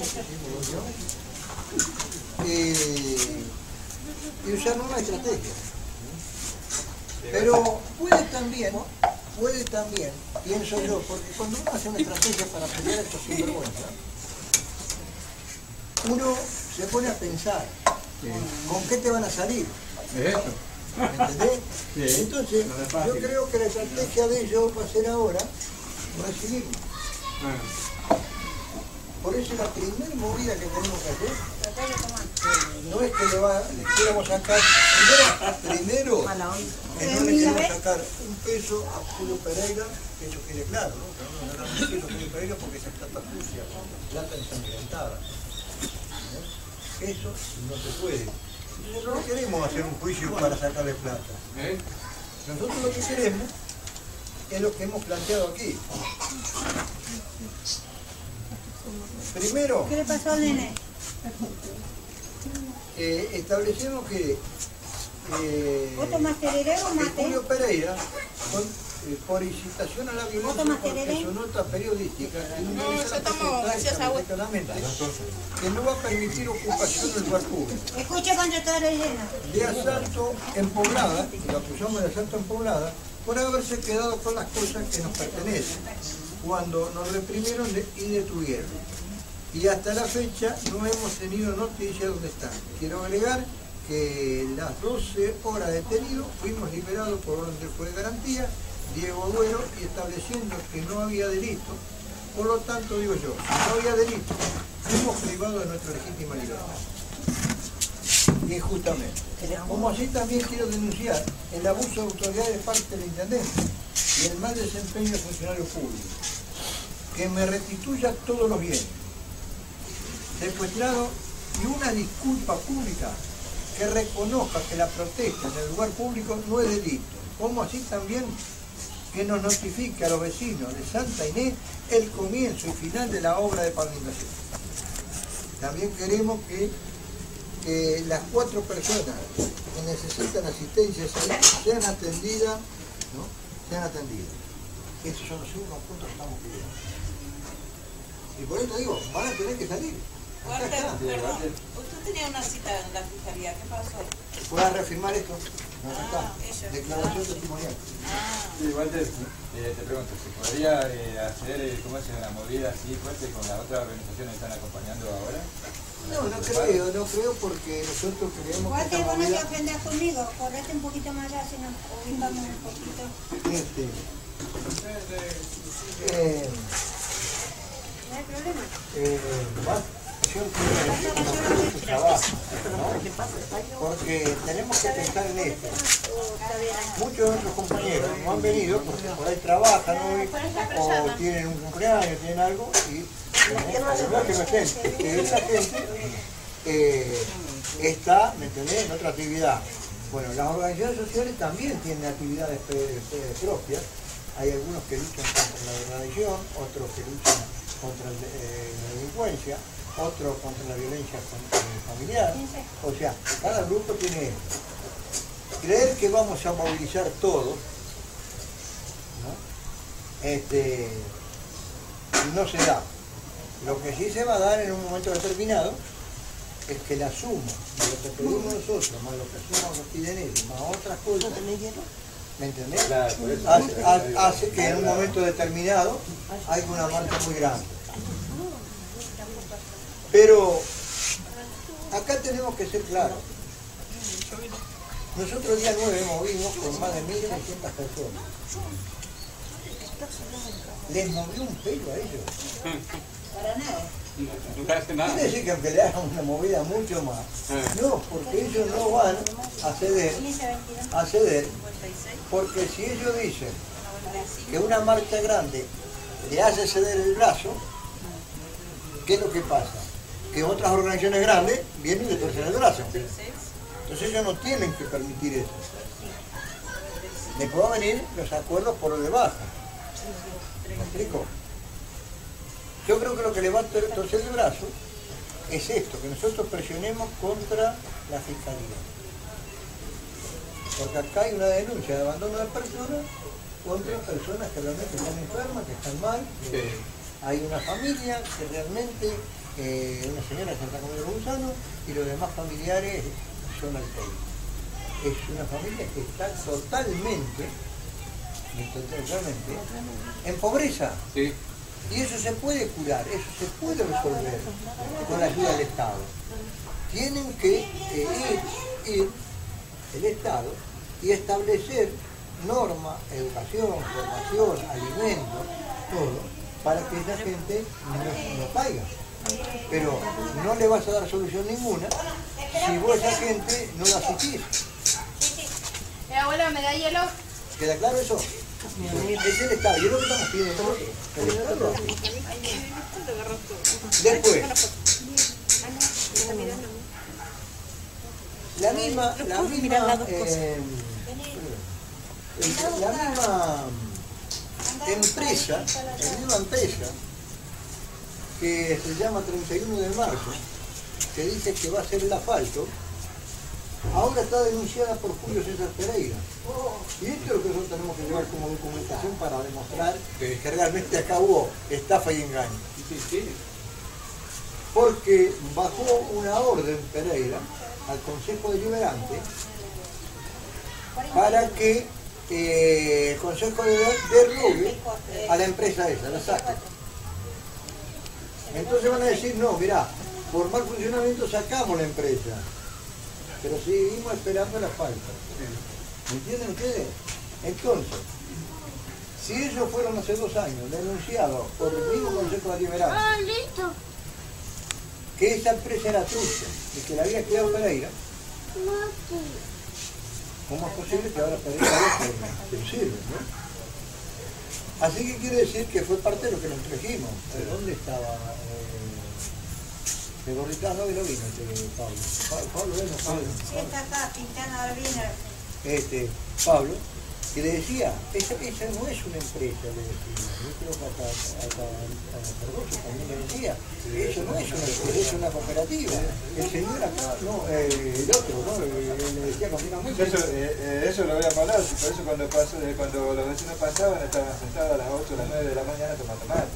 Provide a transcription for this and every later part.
y usar nuevas estrategias. Pero puede también, pienso yo, porque cuando uno hace una estrategia para pelear a estos sinvergüenzas, uno se pone a pensar, ¿con qué te van a salir? ¿Me entendés? Entonces, yo creo que la estrategia de ellos va a ser ahora recibirnos. Por eso la primera movida que tenemos que hacer no es que le queramos sacar primero no le queremos sacar un peso a Julio Pereira, que eso quede claro, ¿no? Que no le damos un peso a Julio Pereira porque esa plata sucia, plata ensangrentada. Eso no se puede. Nosotros no queremos hacer un juicio para sacarle plata. Nosotros lo que queremos es lo que hemos planteado aquí. Primero, ¿qué le pasó al nene? Establecemos que ¿Vos tomás tereré o mate? Julio Pereira, por incitación a la violencia, porque su nota periodística, que no va a permitir ocupación del lugar público. Escuche cuando está rellena. De asalto en Poblada, lo acusamos de asalto en Poblada, por haberse quedado con las cosas que nos pertenecen, cuando nos reprimieron y detuvieron. Y hasta la fecha no hemos tenido noticia de dónde están. Quiero agregar que las 12 horas detenidos fuimos liberados por orden del juez de garantía, Diego Duero, y estableciendo que no había delito. Por lo tanto, digo yo, si no había delito, fuimos privados de nuestra legítima libertad. Injustamente. Como así también quiero denunciar el abuso de autoridad de parte del intendente y el mal desempeño de funcionarios públicos, que me restituya todos los bienes secuestrados y una disculpa pública que reconozca que la protesta en el lugar público no es delito, como así también que nos notifique a los vecinos de Santa Inés el comienzo y final de la obra de pavimentación. También queremos que las 4 personas que necesitan asistencia sean atendidas, ¿no? Sean atendidas. Esos son los 5 puntos que estamos pidiendo. Y por eso digo, van a tener que salir. Walter, perdón, usted tenía una cita en la fiscalía, ¿qué pasó? ¿Puedo reafirmar esto? No, acá está. Declaración testimonial. Sí, Walter, te pregunto, ¿se podría hacer cómo es una movida así fuerte con las otras organizaciones que están acompañando ahora? No creo porque nosotros creemos que Walter, esta vos no te movida... ofendas conmigo, correte un poquito más allá, si nos ubicamos un poquito. No hay problema. Porque tenemos que pensar en esto. Muchos de nuestros compañeros no han venido porque por ahí trabajan hoy, o tienen un cumpleaños, tienen algo, y la que no estén. Que esa gente está, ¿me entendés?, en otra actividad. Bueno, las organizaciones sociales también tienen actividades propias. Hay algunos que luchan contra la drogadicción, otros que luchan contra la delincuencia, otros contra la violencia familiar. O sea, cada grupo tiene esto. Creer que vamos a movilizar todos, no se da. Lo que sí se va a dar en un momento determinado es que la suma de lo que pedimos nosotros, más lo que suma los piden ellos, más otras cosas, ¿me entendés? Claro, hace que en un momento determinado haya una marcha muy grande. Pero acá tenemos que ser claros. Nosotros el día 9 movimos con más de 1.600 personas. ¿Les movió un pelo a ellos? Para nada. Quiere decir que aunque le hagan una movida mucho más, no, porque ellos no van a ceder, porque si ellos dicen que una marcha grande le hace ceder el brazo, ¿qué es lo que pasa? Que otras organizaciones grandes vienen y le torcen el brazo. Entonces ellos no tienen que permitir eso. Después van a venir los acuerdos por lo de baja. ¿Me explico? Yo creo que lo que le va a torcer el brazo es esto, que nosotros presionemos contra la fiscalía. Porque acá hay una denuncia de abandono de personas contra personas que realmente están enfermas, que están mal. Hay una familia que realmente una señora que se está comiendo un gusano y los demás familiares son alcohólicos. Es una familia que está totalmente en pobreza. Sí. Y eso se puede curar, eso se puede resolver con la ayuda del Estado. Tienen que ir el Estado y establecer normas, educación, formación, alimentos, todo, para que esa gente no caiga. Pero no le vas a dar solución ninguna si vos a esa gente no la asistís. Abuela, ¿me da hielo? ¿Queda claro eso? Es el Estado, y es lo que estamos pidiendo nosotros. El Estado. Después, la misma empresa que se llama 31 de marzo, que dice que va a hacer el asfalto, ahora está denunciada por Julio César Pereira. Y esto es lo que nosotros tenemos que llevar como documentación para demostrar que realmente acá hubo estafa y engaño. Porque bajó una orden Pereira al Consejo Deliberante para que el Consejo derrogue a la empresa esa, la saque. Entonces van a decir, no, mirá, por mal funcionamiento sacamos la empresa, pero seguimos esperando la falta. ¿Me entienden ustedes? Entonces, si ellos fueron hace 2 años denunciados por el mismo Consejo Deliberante que esa empresa era trucha y que la había creado Pereira, ¿cómo es posible que ahora Pereira lo sirve, no? Así que quiere decir que fue parte de lo que nos trajimos. ¿Dónde estaba? De Gorrita no vino Pablo. Pablo, Sí, está acá, Quintana Albina. Pablo, que le decía, esa no es una empresa, le decía. Yo creo que hasta Cardoso también le decía, eso no es una empresa, es una cooperativa. El señor acá, no, el otro, ¿no? Le decía continuamente. Eso lo habíamos hablado, por eso cuando los vecinos pasaban estaban sentados a las 8 o las 9 de la mañana tomando mate.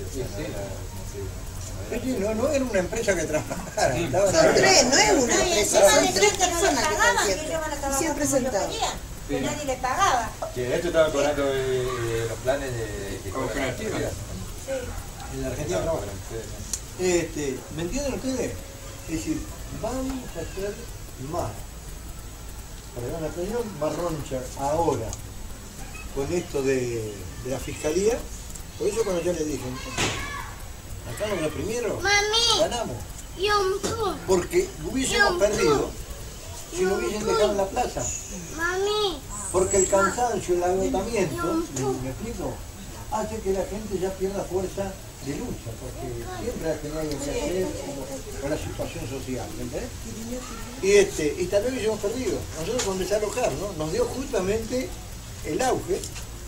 No era una empresa que trabajara. Son 3, no es una empresa, son 3 personas que están Y siempre sentados. que nadie le pagaba. Que esto estaba cobrando los planes de cooperativa. En la Argentina trabajan. ¿Me entienden ustedes? Es decir, vamos a hacer más. Perdón la expresión, marroncha ahora con esto de la fiscalía. Por eso cuando yo le dije, acá nos reprimieron, ganamos. Porque hubiésemos perdido si no hubiesen dejado en la plaza. Porque el cansancio, el agotamiento, ¿me explico? Hace que la gente ya pierda fuerza de lucha, porque siempre hay que tener algo que hacer con la situación social, ¿entendés? Y tal vez hubiésemos perdido. Nosotros con desalojar, ¿no? Nos dio justamente el auge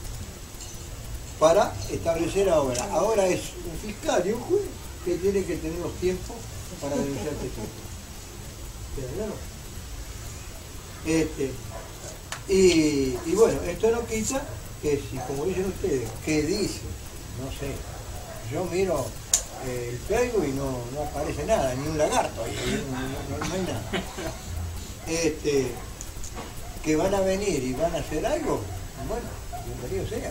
para establecer ahora. Ahora es un fiscal y un juez que tiene que tener los tiempos para denunciar este tipo. ¿Queda claro? Y bueno, esto no quita que si, como dicen ustedes, que dice, no sé, yo miro el Facebook y no aparece nada, ni un lagarto, ahí, no hay nada. Que van a venir y van a hacer algo, bueno, bienvenido sea.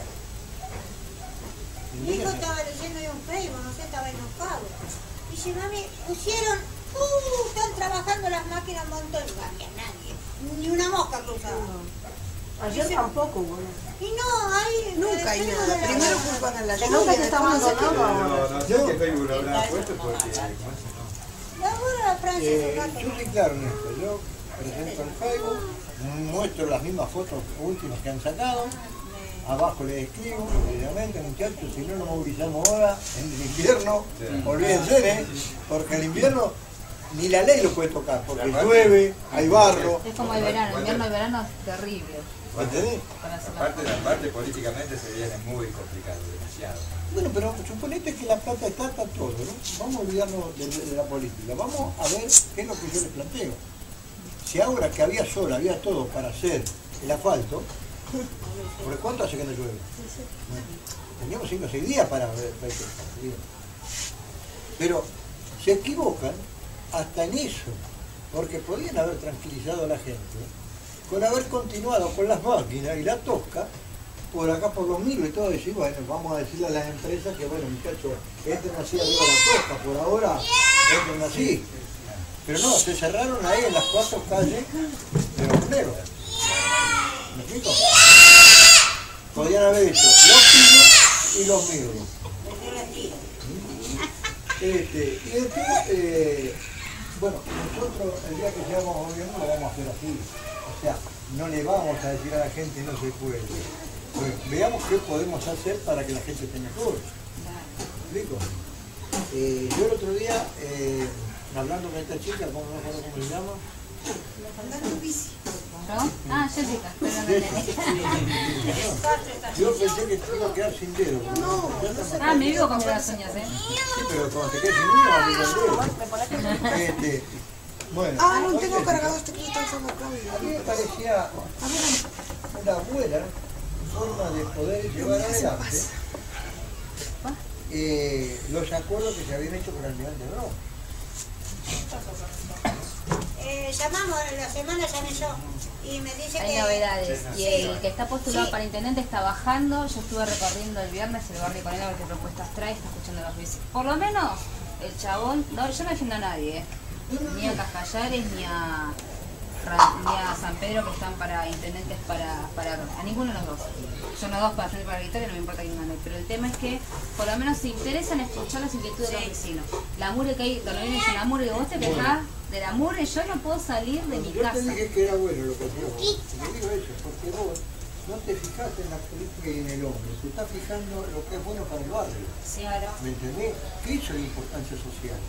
Mi hijo estaba leyendo en un Facebook, no sé, estaba enojado. Dice, mami, pusieron, están trabajando las máquinas un montón. No había nadie, ni una mosca cruzada. Ayer tampoco, bueno. Y no, hay... Nunca hay nada. Primero culpan a la lluvia. Nunca se está abandonando ahora. No sé qué Facebook lo habrán puesto porque... Ahora Francia es un Yo gato. soy claro en esto, yo presento el Facebook, muestro las mismas fotos últimas que han sacado, abajo les escribo, obviamente muchachos, si no nos movilizamos ahora, en el invierno, olvídense, porque el invierno ni la ley lo puede tocar, porque llueve, hay barro. Es como el verano, invierno y verano es terrible. ¿Entendés? Aparte políticamente se viene muy complicado, demasiado. Bueno, pero suponete que la plata está todo, ¿no? Vamos a olvidarnos de la política, vamos a ver qué es lo que yo les planteo. Si ahora que había sol, había todo para hacer el asfalto, ¿por cuánto hace que no llueve? Bueno, teníamos 5 o 6 días para ver. Pero se equivocan hasta en eso, porque podían haber tranquilizado a la gente con haber continuado con las máquinas y la tosca por acá por los milos y todo, decir, bueno, vamos a decirle a las empresas que, bueno, muchachos, entren así arriba la tosca, por ahora entren así. Pero no, se cerraron ahí en las 4 calles de los negros. ¿Me explico? Podían haber hecho los pilos y los migros. Y después, bueno, nosotros el día que seamos gobierno lo vamos a hacer así. O sea, no le vamos a decir a la gente no se puede. Pues veamos qué podemos hacer para que la gente esté mejor. ¿Me explico? Yo el otro día, hablando con esta chica, no me acuerdo cómo se llama. ¿No? Ah, Jessica, Yo pensé que te iba a quedar sin dedo. Ah, me vivo con las uñas, ¿eh? Sí, pero cuando te quedes sin dedo, vas a el dedo. Bueno, Ah, no tengo cargado este que está usando acá. a mí me parecía una buena forma de poder llevar adelante los acuerdos que se habían hecho con el Almirante Brown. Llamamos, la semana llamé yo y me dice Hay que... novedades. Y el Sí. que está postulado Sí. para intendente está bajando. Yo estuve recorriendo el viernes el barrio con él a ver qué propuestas trae, está escuchando los bicis. Por lo menos, el chabón, no, yo no defiendo a nadie, ni a Cajallares, ni a San Pedro, que están para intendentes a ninguno de los dos. Son los dos para frente para la Victoria, no me importa quién gane. Pero el tema es que por lo menos se interesan en escuchar las inquietudes de los vecinos. La mure que hay, cuando viene la mure, vos te quejás de la mure, yo no puedo salir de mi Yo casa. te dije que era bueno lo que hacías vos. Te digo eso, porque vos no te fijaste en la política y en el hombre, te estás fijando lo que es bueno para el barrio. Claro. ¿Me entendés? Que eso es la importancia social.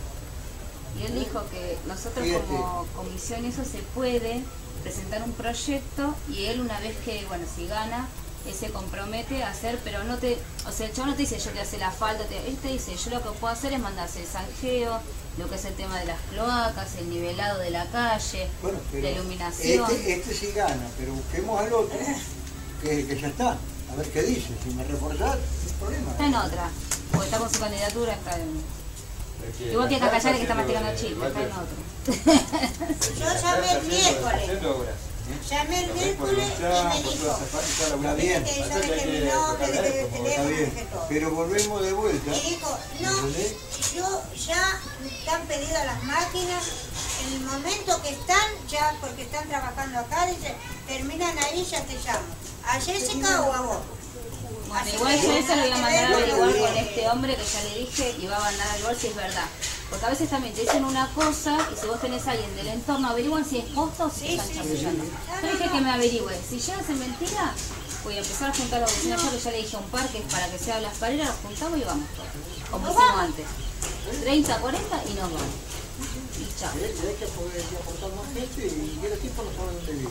Y él dijo que nosotros Fíjate. como comisión eso se puede presentar un proyecto y él una vez que, bueno, si gana, él se compromete a hacer, pero no te, o sea, el chavo no te dice yo te hace la falta, él te dice yo lo que puedo hacer es mandarse el zanjeo, lo que es el tema de las cloacas, el nivelado de la calle, Bueno, pero la iluminación. este sí gana, pero busquemos al otro, que ya está. A ver qué dice, si me reforzás, no hay problema. Está en otra, porque está con su candidatura, está en... Igual que Cacallares que está masticando chiste, está en otro. Yo llamé el miércoles. Llamé el miércoles y me dijo, Está bien, que ya le terminó, que le dejé el está teléfono, bien, que todo. pero volvemos de vuelta. Y dijo, no, ¿Entendés? yo ya están pedidas las máquinas, en el momento que están, ya porque están trabajando acá, dice, terminan ahí, ya te llamo. ¿A Jessica o a vos? Bueno, Así igual que yo eso lo voy a mandar a nada que ver, averiguar boludo. con este hombre que ya le dije y va a mandar a averiguar si es verdad. Porque a veces también te dicen una cosa y si vos tenés a alguien del entorno, averiguan si es posta o si Sí, están sí, chamullando. sí. Yo le dije que me averigüe. Si llega a ser mentira, voy a empezar a juntar a los vecinos. Yo que ya le dije a un par que es para que sea las paredes, los juntamos y vamos todos. Como hicimos antes. 30, 40 y nos vamos. Y chao. Hay que poder aportar más gente y que los tipos no saben dónde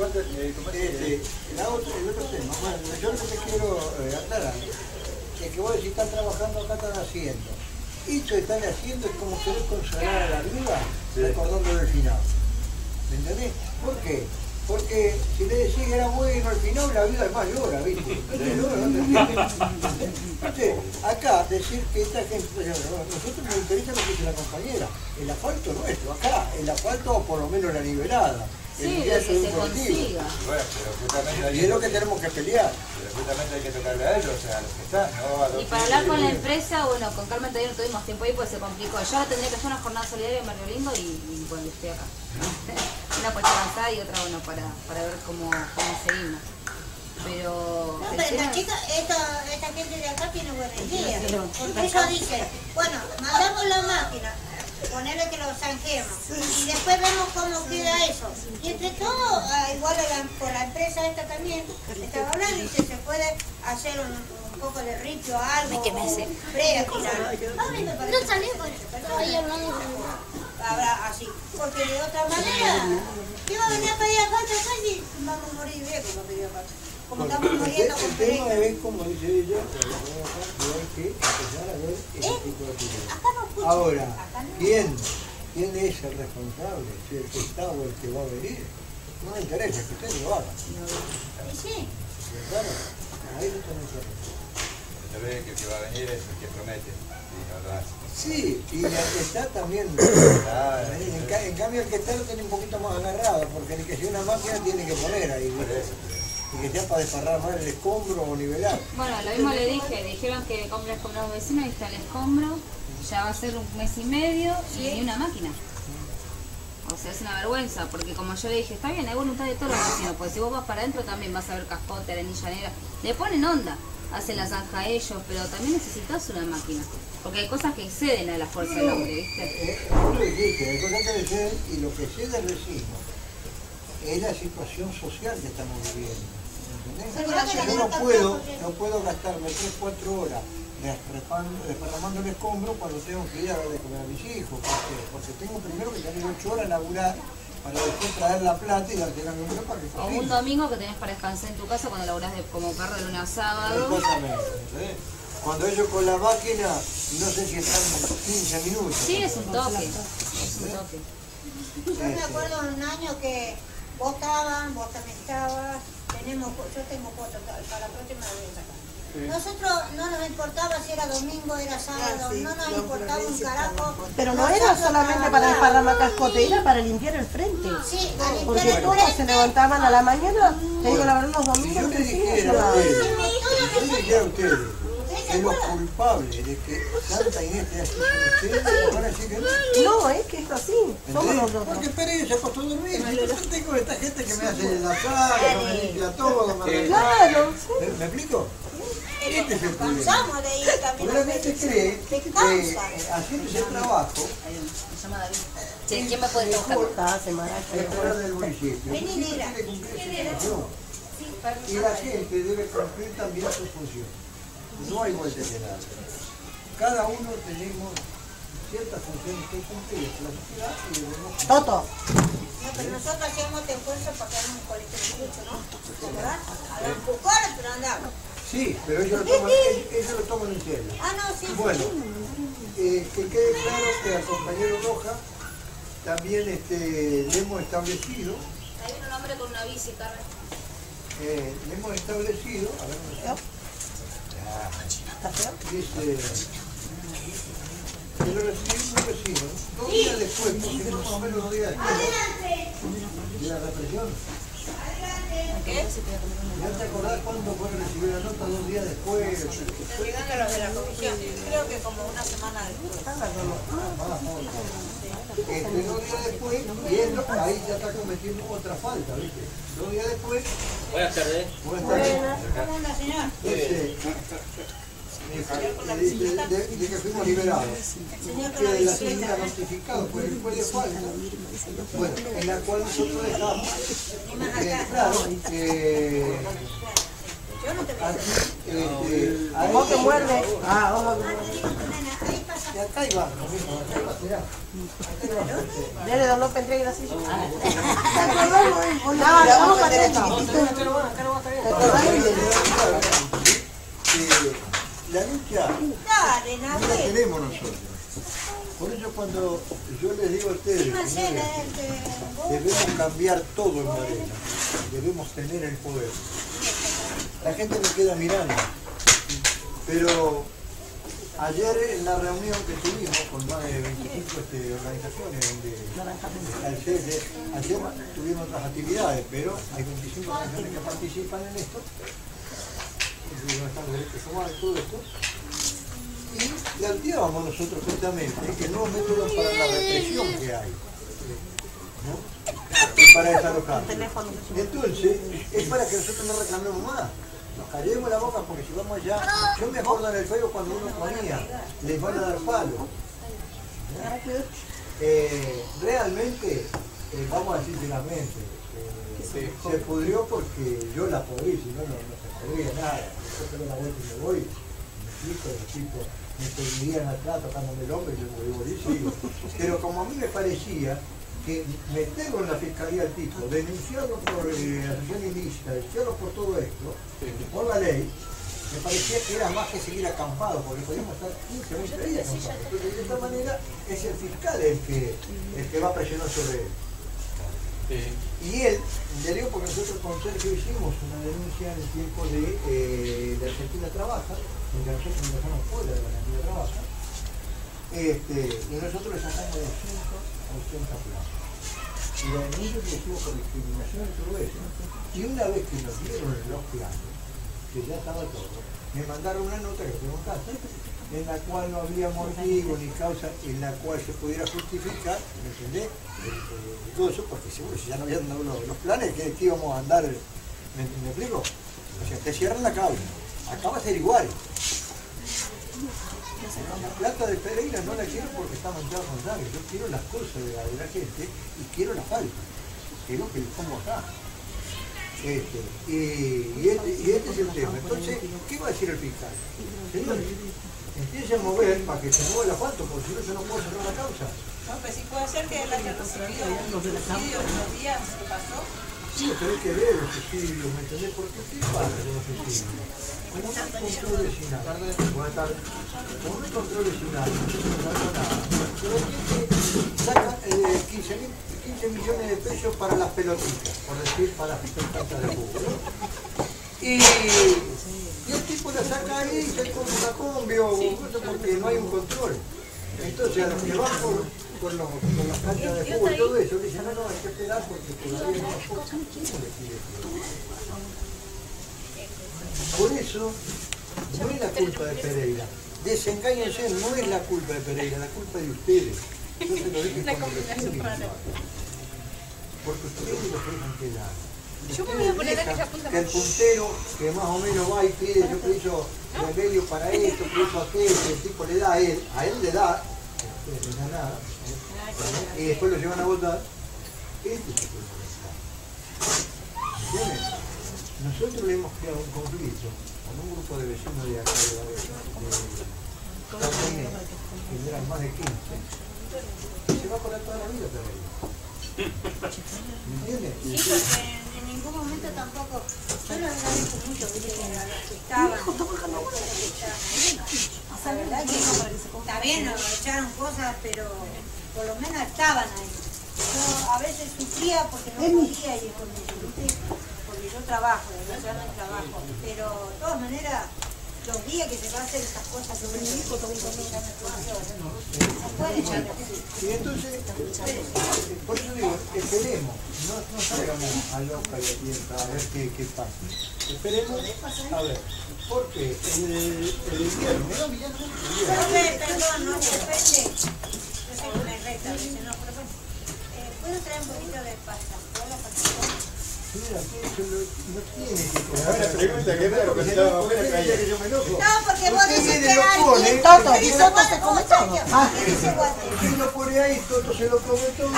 viven. El otro tema, bueno, yo lo que te quiero aclarar es que vos decís están trabajando acá, están haciendo. Esto que están haciendo es como querer consagrar a la viuda recordándole el final. ¿Me entendés? ¿Por qué? Porque si le decís que era bueno al final, la vida es más llora, ¿viste? Entonces, acá decir que esta gente, nosotros nos interesa lo que dice la compañera, el asfalto nuestro, acá, el asfalto o por lo menos la nivelada. El Sí, lo ingreso que de se un colectivo. consiga. Bueno, pero justamente Y es lo que tenemos que pelear. pero justamente hay que tocarle a ellos, o sea, a los que están, no a los Y para hablar con la empresa, bueno, con Carmen todavía no tuvimos tiempo ahí porque se complicó. Yo ahora tendría que hacer una jornada solidaria en Barrio Lindo y bueno, estoy acá. Una puesta avanzada y otra, bueno, para ver cómo seguimos. Pero... No, el pero tema- esta chica, esta gente de acá tiene buena idea. Porque ellos dicen, bueno, mandamos la máquina, ponerle que lo zanjemos. Y después vemos cómo queda eso. Y entre todo, igual por la empresa esta también, estaba hablando y se puede hacer un poco de ripio, algo. que me hace. Brea, quizás. A mí me parece. No salió con eso. Habrá así. Porque de otra manera, ¿qué va a venir a pedir aparte acá y vamos a morir viejos para pedir aparte? Como estamos muriendo con El tema pereza. es, como dice ella, que hay que empezar a ver ese tipo de cosas. Acá no escucho. Ahora, Acá no. ¿quién es el responsable? Si el que está o el que va a venir. No me interesa, que usted lo haga. Y sí. Claro, ahí no tenemos que hacer. Se ve que el que va a venir es el que promete. Y lo hace. Sí, y el que está también. En cambio, el que está lo tiene un poquito más agarrado, porque el que sea una máquina tiene que poner ahí. Y que sea para desparrar más el escombro o nivelar. Bueno, lo mismo le dije, dijeron que compres con los vecinos, ahí está el escombro, ya va a ser un mes y medio y ni una máquina. O sea, es una vergüenza, porque como yo le dije, está bien, hay voluntad de todos los vecinos, porque si vos vas para adentro también vas a ver cascote, arenilla negra, le ponen onda, hacen la zanja ellos, pero también necesitas una máquina, porque hay cosas que exceden a la fuerza del hombre, ¿viste? Vos lo dijiste, hay cosas que exceden y lo que excede el vecino es la situación social que estamos viviendo. ¿Entendés? Yo no puedo gastarme 3-4 horas desparramando el escombro cuando tengo que ir a dar de comer a mis hijos. Porque tengo primero que salir 8 horas a laburar para después traer la plata y darte a mi mujer para que O cocine. un domingo que tenés para descansar en tu casa cuando laburás como perro de lunes a sábado. Exactamente. ¿Entendés? Cuando ellos con la máquina, no sé si están 15 minutos. Sí, es un toque, es un toque. Yo me acuerdo un año que vos también estabas, yo tengo fotos para la próxima vez. Nosotros no nos importaba si era domingo, era sábado, no nos importaba un carajo. Pero no era solamente para desparramar cascote, era para limpiar el frente. Sí, a limpiar Porque el todos frente. se levantaban a la mañana, te digo la verdad, los Si yo domingos le que sí, dijera a ustedes que los culpables de que Santa Inés te así con ustedes, van a decir que no. no, es que es así, somos ¿Entendés? nosotros. Porque Pérez se acostó a dormir. Yo tengo esta gente que me hace la sala, que me limpia todo, me arregla. Claro, sí. ¿Me explico? Este es el problema. Cansamos de ir también. Porque la gente cree Te que cansa. haciendo ese trabajo Me llama David. Sí, ¿quién me puede tocar? Está, se maraca. es cobrar del municipio. El municipio tiene que cumplir su función. Y la gente debe cumplir también su función. No hay vuelta de nada. Cada uno tenemos ciertas funciones que cumplir en la sociedad y debemos cumplir. Toto. No, pero nosotros hacíamos este esfuerzo para que un colegio mucho, ¿no? ¿Verdad? A los empujones, pero andamos. Sí, pero ellos lo toman en serio. Ah, no, sí. Bueno, que quede claro que al compañero Roja también le hemos establecido, Hay un hombre con una bici, Carmen. le hemos establecido, a ver, ¿dónde está? ¿Está feo? Dice, que lo recibimos un vecino, 2 días después, porque son más o menos 2 días después de la represión. ¿Ya te acordás cuándo fue que recibió la nota 2 días después? Llegando a los de la comisión, creo que como una semana después. 2 días después, y él ahí ya está cometiendo otra falta, ¿viste? 2 días después. Buenas tardes. Buenas tardes. ¿Cómo anda, señor? De que fuimos liberados. Señor con Que la de la bicicleta. seguida notificado por el juez de falta. Bueno, en la cual nosotros dejamos claro que Yo no te veo. aquí, ¿Cómo te muerde? Ah, vamos. Nena, ahí pasa. y acá iba, lo mismo, acá iba, mirá. Dale, don López, entregue la silla. No, vamos para adentro. La lucha Dale, no la Nahuel. tenemos nosotros. Por eso cuando yo les digo a ustedes, Marcela, señores, debemos cambiar todo en Varela, debemos tener el poder. La gente me queda mirando, pero ayer en la reunión que tuvimos con más de 25 organizaciones, ayer tuvimos otras actividades, pero hay 25 organizaciones que participan en esto, no están derechos humanos y todo esto. Y planteábamos nosotros justamente que nuevos métodos para la represión que hay, ¿no? Y para desalojar. Entonces, es para que nosotros no reclamemos más. Nos callemos la boca porque si vamos allá, yo me acuerdo en el fuego cuando uno ponía, les van a dar palo. Realmente, vamos a decir sinceramente, se pudrió porque yo la podrí, si no, no se podría nada. Yo tengo la vuelta y me voy, me explico, los tipos me seguirían atrás tocándome el hombro y yo me voy y sigo. Pero como a mí me parecía que meterlo en la fiscalía al tipo, denunciarlo por asociación ilícita, denunciarlo por todo esto, por la ley, me parecía que era más que seguir acampado, porque podíamos estar 15 o 20 días acampados. Entonces, de esta manera, es el fiscal el que va a presionar sobre él. Y él, le digo porque nosotros con Sergio hicimos una denuncia en el tiempo de Argentina Trabaja, donde nosotros nos dejamos fuera de la Argentina Trabaja, Y nosotros le sacamos de 5 a 80 planes. Y la denuncia que estuvo por discriminación y todo eso. Y una vez que nos dieron los planes, que ya estaba todo, me mandaron una nota que tengo en casa, en la cual no había motivo ni causa en la cual se pudiera justificar, ¿me entendés? Todo eso, porque seguro si ya no habían dado los planes, que íbamos a andar, ¿me explico? O sea, te cierran la causa, acá va a ser igual. La plata de Pereira no la quiero porque está manchada con sangre, yo quiero las cosas de la gente y quiero la falta, que es lo que les pongo acá. Este es el tema. Entonces, ¿qué va a decir el fiscal? Señores, empiece a mover para que se mueva el asfalto, porque si no yo no puedo cerrar la causa. No, pues sí puede ser que él haya recibido un subsidio unos días que pasó. Sí, tenés que ver los subsidios, ¿me entendés? Porque ¿qué pasa con los subsidios? Como no hay control vecinal, buenas tardes, como no hay control vecinal, no pasa nada. Pero saca 15 millones de pesos para las pelotitas, por decir, para las pelotitas de fútbol, ¿no? Y el tipo la saca ahí y se compra una combi o porque no hay un control. Entonces a los que van por las canchas de fútbol y todo eso, le dicen, no, hay que esperar porque todavía no hay cosa. ¿Quién le pide eso? Por eso, no es la culpa de Pereira. Desengáñense, no es la culpa de Pereira, la culpa de ustedes. Yo se lo dije cuando recién porque ustedes lo dejan quedar. Yo me voy a poner aquella punta Que el puntero que más o menos va y pide, yo preciso remedio para esto, preciso aquello, el tipo le da a él le da, no le da nada, y después lo llevan a votar. Este es el problema. ¿Entienden? Nosotros le hemos creado un conflicto con un grupo de vecinos de acá que eran más de 15, y se va a poner toda la vida para ellos. ¿Me entiendes? Sí, porque en ningún momento tampoco, yo lo agradezco mucho, viste, que a los que estaban ahí, la verdad que está bien, nos echaron cosas, pero por lo menos estaban ahí. Yo a veces sufría porque no podía ir con ellos, ¿viste? Porque yo trabajo, yo no trabajo, pero de todas maneras, los días que se va a hacer estas cosas sobre mi hijo, no puede echar así. Y entonces, por eso digo, esperemos, no salgamos a loca y a tienta a ver qué pasa. Esperemos, a ver, porque el viernes, Perdón, no se ofende. Yo sé que me resta, dice, no, pero bueno, ¿puedo traer un poquito de pasta? ¿Hola, pasta? mira, no tiene que comer. Ahora pregunta, qué raro, que estaba afuera caída. Que yo me enojo. No, porque vos dices que pone, alguien... Toto, ¿Qué dice Toto se Guate? come ¿Cómo todo. está? ¿Qué dice Guate? Si lo pone ahí, Toto se lo come todo.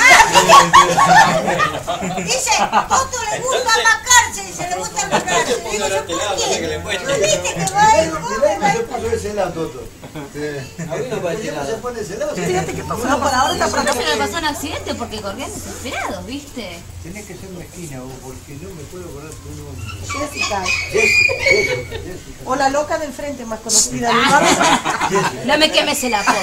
Dice, Toto le gusta macarse, dice, le gusta macarse. Digo yo, ¿por qué? ¿No viste que va ahí? Mirá que se puso ese lado, Toto. A mí no parece nada. Se pone ese lado. Fíjate qué pasó. No, por ahora está No se le pasó un accidente porque corrían desesperados, ¿viste? Tenés que ser mezquina vos, porque no me puedo acordar tu nombre. Jessica. Jessica. O la loca del frente, más conocida. No me quemes el apodo.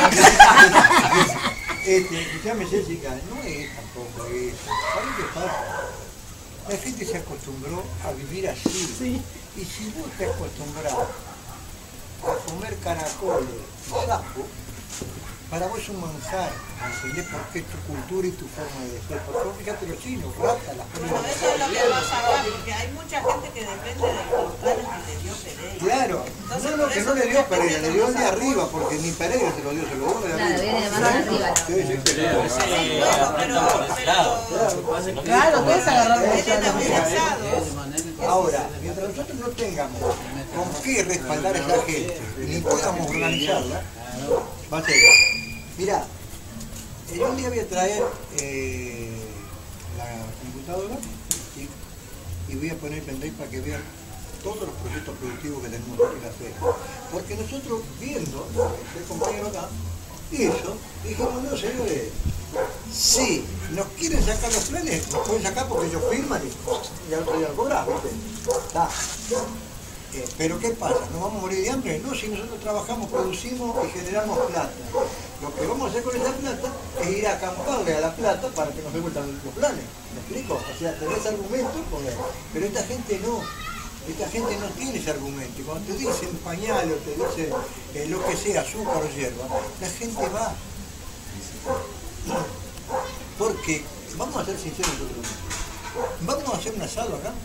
Escuchame, Jessica, no es tampoco eso. ¿Sabes qué pasa? La gente se acostumbró a vivir así. Sí. Y si vos te acostumbrás a comer caracoles, sapo, para vos es un manjar, ¿entendés? Porque es tu cultura y tu forma de ser. Porque vos fíjate los chinos, rata, las Pero eso es lo que pasa acá, porque hay mucha gente que depende de los planes que le dio Pereira. Claro, no, que no le dio Pereira, le dio el de arriba, porque ni Pereira se lo dio, se lo dio de Claro, arriba. viene de más arriba. Sí, sí, sí. Claro, ustedes agarraron Él el está plano. amenazado. Ahora, mientras nosotros no tengamos con qué respaldar a esa gente, ni podamos organizarla, va a ser. Mirá, yo un día voy a traer la computadora y voy a poner pendrive para que vean todos los proyectos productivos que tenemos que hacer. Porque nosotros viendo, el compañero acá, eso, dijimos, no señores, si nos quieren sacar los planes, nos pueden sacar porque ellos firman y al otro día lo cobran, ¿viste? Está. Pero ¿qué pasa? ¿Nos vamos a morir de hambre? No, si nosotros trabajamos, producimos y generamos plata. Lo que vamos a hacer con esa plata es ir a acamparle a la plata para que nos devuelvan los planes. ¿Me explico? O sea, tenés argumentos, pero esta gente no. Esta gente no tiene ese argumento. Y cuando te dicen pañal o te dicen lo que sea, azúcar o hierba, la gente va. Porque, vamos a ser sinceros nosotros, vamos a hacer un asado acá.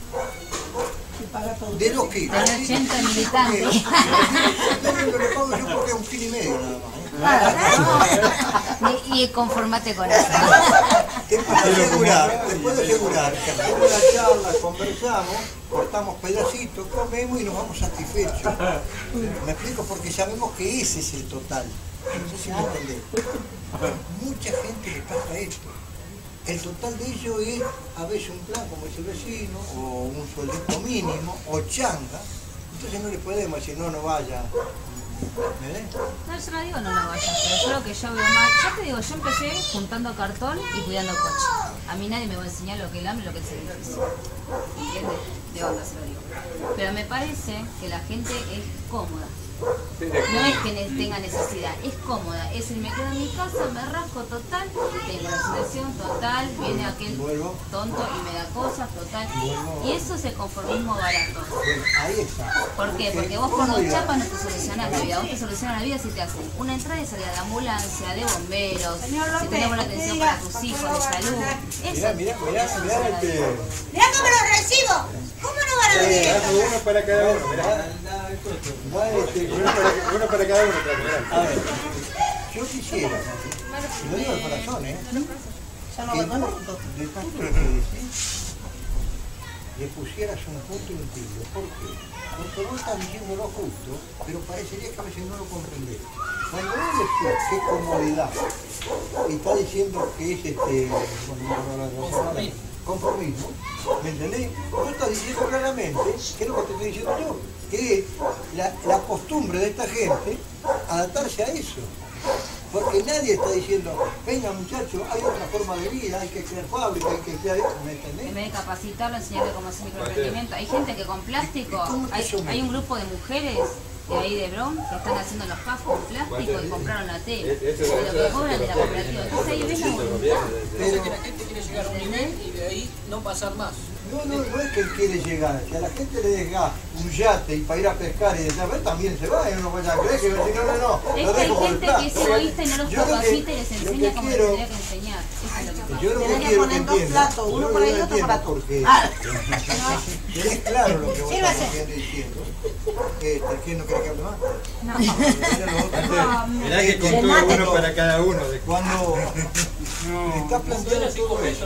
De 2 kilos. De 80 militantes. Lo le pago yo porque es 1,5 kilos nada más. Y conformate con eso. Te puedo asegurar que hacemos la charla, conversamos, cortamos pedacitos, comemos y nos vamos satisfechos. Me explico, porque sabemos que ese es el total. No sé si me entendés. Mucha gente le pasa esto. El total de ello es a veces un plan, como dice el vecino, o un sueldito mínimo, o changa. Entonces no le podemos decir, no vaya. ¿Me ven? No, yo no digo no vayas, pero yo lo que yo veo mal, yo te digo, yo empecé juntando cartón y cuidando coche. A mí nadie me va a enseñar lo que es el hambre y lo que es el edificio. ¿Entiendes? De onda se lo digo. Pero me parece que la gente es cómoda. No es que tenga necesidad, es cómoda. Es decir, me quedo en mi casa, me rasco total, tengo la situación total, viene aquel tonto y me da cosas total. Y eso es el conformismo barato. Ahí está. ¿Por qué? Porque vos con 2 chapas no te solucionás la vida. Vos te solucionas la vida si te hacen una entrada y salida de ambulancia, de bomberos, si tenés buena atención para tus hijos, de salud. Eso. Mirá Mirá cómo los recibo. ¿Cómo no van a venir? Uno para cada uno, mirá. Uno para cada uno. A ver, yo quisiera, y lo digo de corazón, que de tanto que decís, le pusieras un punto y un tilde. ¿Por qué? Porque vos estás diciendo lo justo, pero parecería que a veces no lo comprendés. Cuando vos decís que es comodidad, y está diciendo que es conformismo, ¿me entendés? Vos estás diciendo claramente, que es lo que te estoy diciendo yo, que es la costumbre de esta gente adaptarse a eso. Porque nadie está diciendo, venga muchachos, hay otra forma de vida, hay que crear fábricas, hay que crear... ¿Me entendés? En vez de capacitarlo, enseñarle cómo hacer microemprendimiento. Hay gente que con plástico, hay un grupo de mujeres de ahí de Bron que están haciendo los puffs con plástico y compraron la tela. De lo que cobran de la cooperativa. Entonces ahí ves la voluntad. Parece que la gente quiere llegar a un nivel y de ahí no pasar más. No es que él quiere llegar, que a la gente le deja un yate y para ir a pescar y después también se va y uno vaya a creer que no, Es que hay gente que es egoísta y no los capacita y les enseña como les tendría que enseñar. Eso es lo que pasa. Yo lo que quiero que entiendan, uno para ellos, otro para todos. Porque es claro lo que vos estás diciendo. ¿Quién no quiere que hable más? Mirá que contó uno para cada uno. Cuando está planteando todo eso,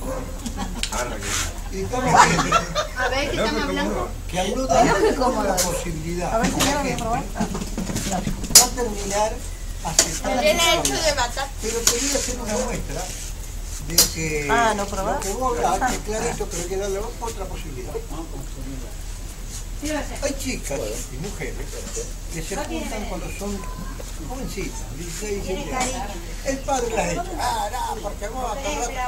y estamos viendo A ver, ¿qué estamos hablando? que habló de la posibilidad que la gente va a terminar aceptando. Pero quería hacer una muestra de que lo que vos hablás es clarito, pero hay que darle otra posibilidad. Hay chicas y mujeres que se juntan cuando son jovencitas, 16, 17 años. El padre las echa, no, porque vos a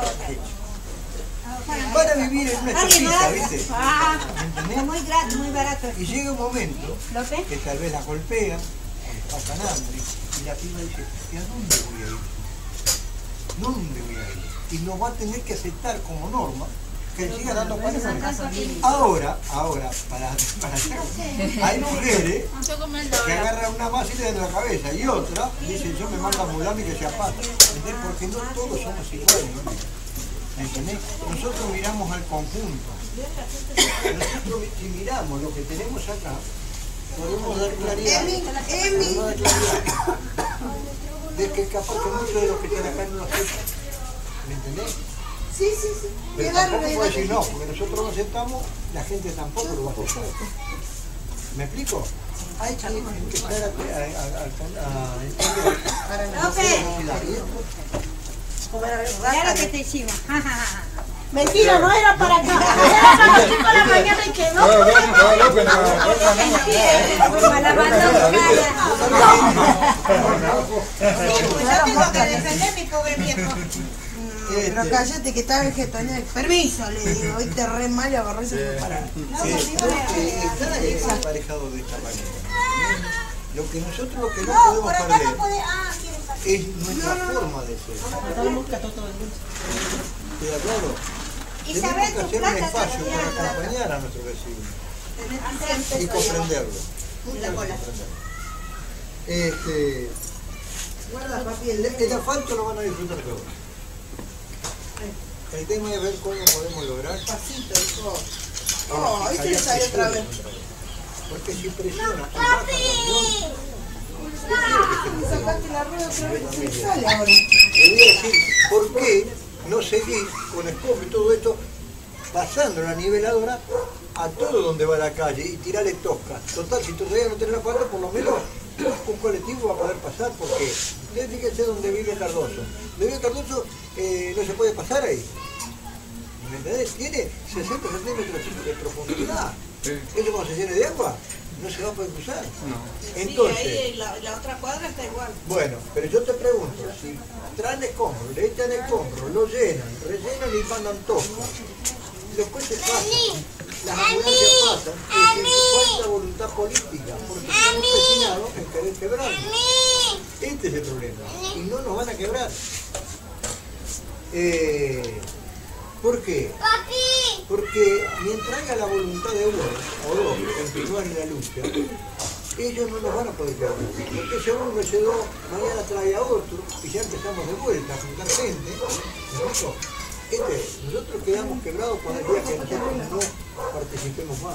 van a vivir en una casita, ¿viste? Es muy gratis, muy barato. Y llega un momento que tal vez la golpean, pasan hambre, y la piba dice, ¿y a dónde voy a ir? ¿Dónde voy a ir? Y lo va a tener que aceptar como norma que le siga dando panes. Ahora, para hay mujeres que agarran una más y le dan la cabeza, y otra dice, yo me mando a mudarme y que sea pata. ¿Entendés? Porque no todos somos iguales, ¿no? ¿Entendés? Nosotros miramos al conjunto. Nosotros si miramos lo que tenemos acá, podemos dar claridad. De que capaz que muchos de los que están acá no lo aceptan. ¿Me entendés? Sí. Pero tampoco puedo decir no, porque nosotros lo aceptamos, la gente tampoco lo va a aceptar. ¿Me explico? Hay que empezar a entender la necesidad. Mira lo que te hicimos. Mentira, no era para acá. Era para las 5 de la mañana y quedó. Yo tengo que defender a mi pobre viejo. Pero cállate que está vegetariano. Permiso, le digo, hoy te re mal y agarré y se fue para. Cada es aparejado de esta manera. Lo que nosotros lo que no No, podemos por acá perder no puede. es nuestra forma de ser. ¿Estoy de acuerdo? Y Tenemos saber que tu hacer un plata espacio para también. acompañar a nuestro vecino. y comprenderlo. Muchas veces comprenderlo. Guarda, papi, el El asfalto lo van a disfrutar todos. El tema es ver cómo podemos lograr. pasito, hijo. Oh, ahí te sale otra vez. Porque si presiona, baja Sacaste la rueda otra vez, se sale ahora. le voy a decir por qué no seguís con escopo y todo esto pasando la niveladora a todo donde va la calle y tirarle tosca. Total, si todavía no tenés asfalto, por lo menos un colectivo va a poder pasar, porque fíjense donde vive Cardoso. Donde vive Cardoso no se puede pasar ahí. ¿Me entendés? Tiene 60 centímetros de profundidad. Eso cuando se llene de agua, no se va a poder cruzar. Entonces, Sí, ahí la otra cuadra está igual. bueno, pero yo te pregunto, si traen escombros, le echan escombros, lo llenan, rellenan y mandan tosca, los coches pasan, las ambulancias pasan, es que falta voluntad política, porque están empecinados en querer quebrar. Este es el problema, y no nos van a quebrar. ¿Por qué? Porque mientras haya la voluntad de uno o dos de continuar en la lucha, ellos no nos van a poder quebrar. Porque ese uno, ese dos, mañana trae a otro y ya empezamos de vuelta a juntar gente. ¿No? Nosotros quedamos quebrados para el día que nosotros no participemos más.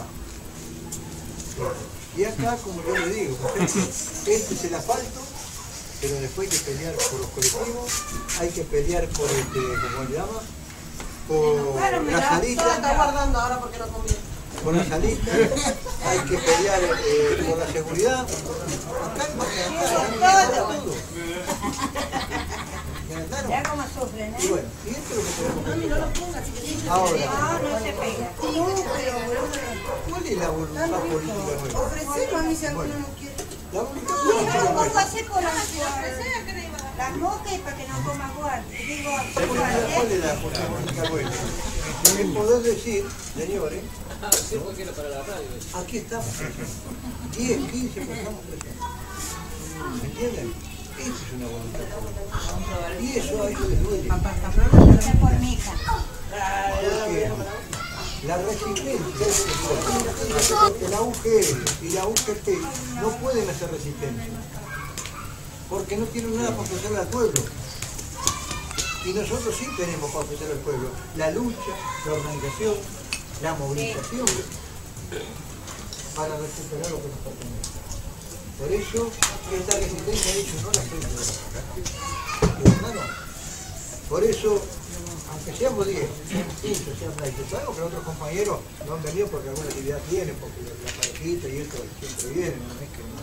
Y acá, como yo le digo, este es el asfalto, pero después hay que pelear por los colectivos, hay que pelear por ¿cómo se llama? Por la salita. Está guardando ahora porque no comí. Por la salita, hay que pelear por la seguridad. Acá todo. Ya como sufren, Y bueno, y esto es lo que tenemos que hacer. Ahora, no se pega. ¿cuál es la voluntad política nuestra? Ofrecemos a mí si alguno no quiere. La voluntad política ¿Cómo nuestra. hacer por las moscas para que no coma guardia? Digo, ¿Cuál es la voluntad política nuestra? Es poder decir, señores, Sí, porque era para la radio. aquí estamos. 10, 15 pasamos presentes. ¿Me entienden? Esa es una voluntad política. Y eso a ellos les duele. por mi hija. Porque la resistencia, la UGL y la UGT no pueden hacer resistencia. Porque no tienen nada para ofrecerle al pueblo. Y nosotros sí tenemos para ofrecer al pueblo la lucha, la organización, la movilización para recuperar lo que nos pertenece. Por eso, esta resistencia de ellos no la estoy ¿de verdad no? Por eso, aunque seamos 10, sean 15, sean 20, sabemos que los otros compañeros no han venido porque alguna actividad tienen, porque la parejita y esto siempre vienen, no es que no.